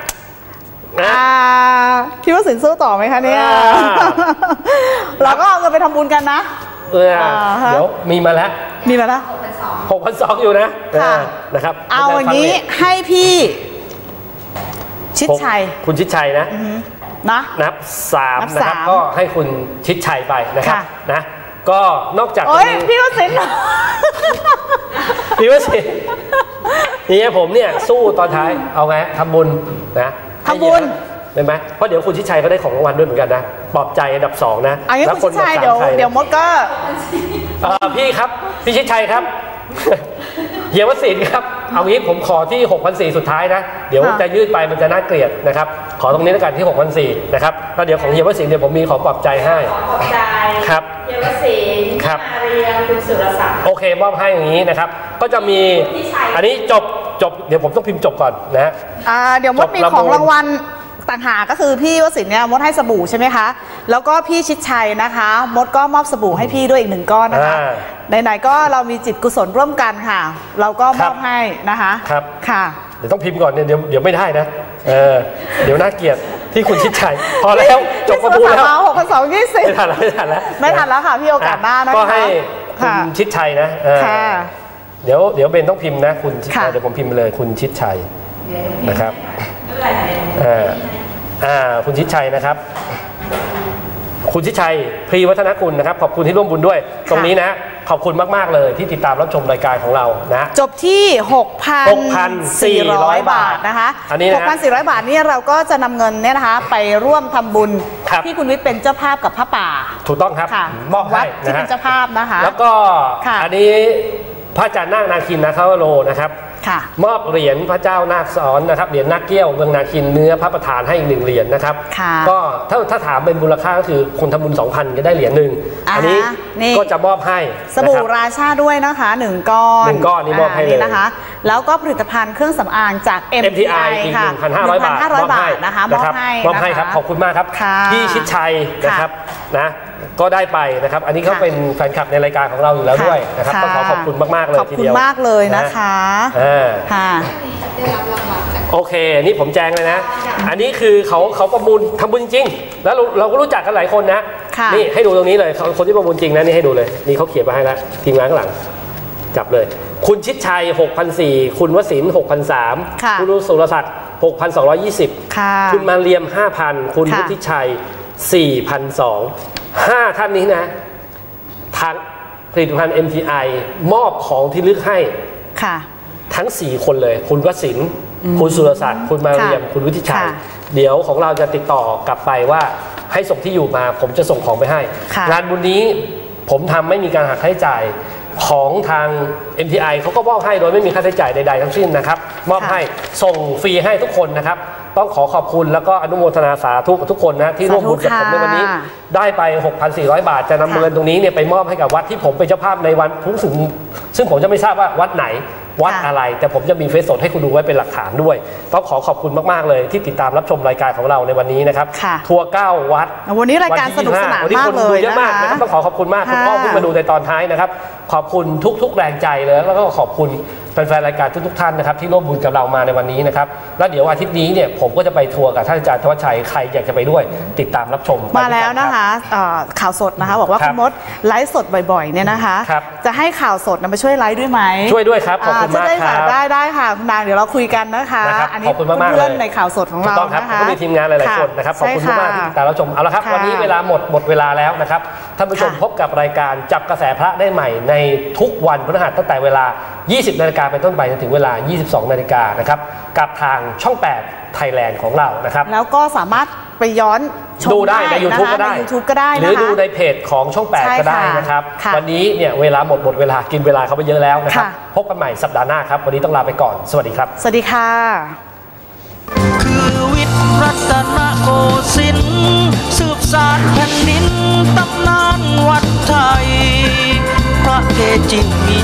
พี่วศิลป์สู้ต่อไหมคะเนี่ยเราก็เอาเงินไปทำบุญกันนะเออเดี๋ยวมีมาแล้วมีมาแล้วหกพันสองร้อย อยู่นะนะครับเอาอย่างนี้ให้พี่ชิดชัยคุณชิดชัยนะนะนับสามนะครับก็ให้คุณชิดชัยไปนะครับนะก็นอกจากโอ้ยพี่วศิลป์พี่วศิลป์นี่ผมเนี่ยสู้ตอนท้ายเอาไงทำบุญนะทำบุญได้ไหมเพราะเดี๋ยวคุณชิดชัยก็ได้ของรางวัลด้วยเหมือนกันนะปลอบใจอันดับสองนะแล้วคุณชิดชัยเดี๋ยวเดี๋ยวมดก็พี่ครับพี่ชิดชัยครับเฮียวศิลป์ครับเอางี้ผมขอที่ หกพันสี่ร้อย สุดท้ายนะเดี๋ยวจะยืดไปมันจะน่าเกลียดนะครับขอตรงนี้แล้วกันที่ หกพันสี่ร้อย นะครับแล้วเดี๋ยวของเฮียวศิลป์เดี๋ยวผมมีของปลอบใจให้ปลอบใจครับเฮียวศิลป์ครับมาเรียนคุณสุรศักดิ์โอเคมอบให้อย่างนี้นะครับก็จะมีอันนี้จบจบเดี๋ยวผมต้องพิมพ์จบก่อนนะอ่าเดี๋ยวมดมีของรางวัลต่างหากก็คือพี่วสินทร์เนี่ยมดให้สบู่ใช่ไหมคะแล้วก็พี่ชิดชัยนะคะมดก็มอบสบู่ให้พี่ด้วยอีกหนึ่งก้อนนะคะไหนๆก็เรามีจิตกุศลร่วมกันค่ะเราก็มอบให้นะคะครับค่ะเดี๋ยวต้องพิมพ์ก่อนเนี่ยเดี๋ยวเดี๋ยวไม่ได้นะเออเดี๋ยวน่าเกลียดที่คุณชิดชัยพอแล้วจบประมูลแล้วหกพันสองยี่สิบไม่ทันแล้วไม่ทันแล้วไม่ทันแล้วค่ะพี่โอกาสหน้านะคะก็ให้คุณชิดชัยนะเดี๋ยวเดี๋ยวเบนต้องพิมพ์นะคุณชิดชัยเดี๋ยวผมพิมพ์ไปเลยคุณชิดชัยนะครับอ่าอ่าคุณชิดชัยนะครับคุณชิดชัยพรีวัฒนกุลนะครับขอบคุณที่ร่วมบุญด้วยตรงนี้นะขอบคุณมากๆเลยที่ติดตามรับชมรายการของเรานะจบที่ หกพันสี่ร้อย บาทนะคะอันนี้นะหกพันสี่ร้อย บาทนี่เราก็จะนำเงินเนี่ยนะคะไปร่วมทำบุญที่คุณวิทย์เป็นเจ้าภาพกับพระป่าถูกต้องครับมอบวัดที่เป็นเจ้าภาพนะคะแล้วก็อันนี้พระอาจารย์นาคนาคินนาคาวโรนะครับมอบเหรียญพระเจ้านาคสอนนะครับเหรียญนาคเกี้ยวเมืองนาคินเนื้อพระประธานให้อีกหนึ่งเหรียญนะครับก็ถ้าถ้าถามเป็นมูลค่าก็คือคนทำบุญ สองพัน ก็ได้เหรียญหนึ่งอันนี้ก็จะมอบให้สบู่ราชาด้วยนะคะหนึ่งก้อนหนึ่งก้อนนี่มอบให้เลยนะคะแล้วก็ผลิตภัณฑ์เครื่องสำอางจาก เอ็ม ที ไอ ค่ะหนึ่งพันห้าร้อย บาทมอบให้นะคะมอบให้มอบให้ครับขอบคุณมากครับพี่ชิดชัยนะครับนะก็ได้ไปนะครับอันนี้เขาเป็นแฟนคลับในรายการของเราอยู่แล้วด้วยนะครับก็ขอขอบคุณมากๆเลยทีเดียวขอบคุณมากเลยนะคะค่ะโอเคนี่ผมแจ้งเลยนะอันนี้คือเขาเขาประมูลทำบุญจริงๆแล้วเราก็รู้จักกันหลายคนนะนี่ให้ดูตรงนี้เลยคนที่ประมูลจริงนะนี่ให้ดูเลยนี่เขาเขียนมาให้แล้วทีมงานข้างหลังจับเลยคุณชิดชัย หกพันสี่ร้อย คุณวสินทร์ หกพันสามร้อย คุณสุรศักดิ์ หกพันสองร้อยยี่สิบ คุณมาเรียม ห้าพัน คุณวุฒิชัย สี่พันสองร้อยห้า ท่านนี้นะทางผลิตภัณฑ์ เอ็ม ที ไอ มอบของที่ลึกให้ทั้งสี่คนเลยคุณวสินทร์คุณสุรศักดิ์คุณมาเรียมคุณวุฒิชัยเดี๋ยวของเราจะติดต่อกลับไปว่าให้ส่งที่อยู่มาผมจะส่งของไปให้งานบุญนี้ผมทำไม่มีการหักค่าใช้จ่ายของทาง เอ็ม ที ไอ เขาก็มอบให้โดยไม่มีค่าใช้จ่ายใดๆทั้งสิ้นนะครับมอบให้ส่งฟรีให้ทุกคนนะครับต้องขอขอบคุณแล้วก็อนุโมทนาสาธุทุกคนนะที่ร่วมบุญกับผมในวันนี้ได้ไป หกพันสี่ร้อย บาทจะนำเงินตรงนี้เนี่ยไปมอบให้กับวัดที่ผมเป็นเจ้าภาพในวันทุกสิ่งซึ่งผมจะไม่ทราบว่าวัดไหนวัดอะไรแต่ผมจะมีเฟซสดให้คุณดูไว้เป็นหลักฐานด้วยต้องขอขอบคุณมากๆเลยที่ติดตามรับชมรายการของเราในวันนี้นะครับทัวร์เก้าวัดวันนี้รายการสนุกสนานมากเลยนะคะต้องขอขอบคุณมากคุณอ้อมที่มาดูในตอนท้ายนะครับขอบคุณทุกๆแรงใจเลยแล้วก็ขอบคุณแฟนๆรายการทุกๆท่านนะครับที่ร่วมบุญกับเรามาในวันนี้นะครับแล้วเดี๋ยวอาทิตย์นี้เนี่ยผมก็จะไปทัวร์กับท่านอาจารย์ธวัชชัยใครอยากจะไปด้วยติดตามรับชมมาแล้วนะคะข่าวสดนะคะบอกว่าคุณมดไลฟ์สดบ่อยๆเนี่ยนะคะจะให้ข่าวสดนำไปช่วยไลฟ์ด้วยไหมช่วยด้วยครับขอบคุณมากครับได้ได้ค่ะคุณนางเดี๋ยวเราคุยกันนะคะอันนี้เพื่อนในข่าวสดของเรานะคะก็มีทีมงานหลายๆคนนะครับขอบคุณมากที่ติดตามรับชมเอาละครับวันนี้เวลาหมดหมดเวลาแล้วนะครับท่านผู้ชมพบกับรายการจับกระแสพระได้ใหม่ในทุกวันพฤหัสตั้งแต่เวลา ยี่สิบ นาฬิกาเป็นต้นไปจนถึงเวลา ยี่สิบสอง นาฬิกานะครับกับทางช่องแปดไทยแลนด์ของเรานะครับแล้วก็สามารถไปย้อนดูได้ใน ยูทูบ ก็ได้ YouTube ก็ได้หรือดูในเพจของช่องแปดก็ได้นะครับวันนี้เนี่ยเวลาหมดหมดเวลากินเวลาเขาไปเยอะแล้วนะครับพบกันใหม่สัปดาห์หน้าครับวันนี้ต้องลาไปก่อนสวัสดีครับสวัสดีค่ะคือวิทย์รัตนโกสินทร์สืบสานแผ่นดินตำนานวัดไทยพระเกจิมี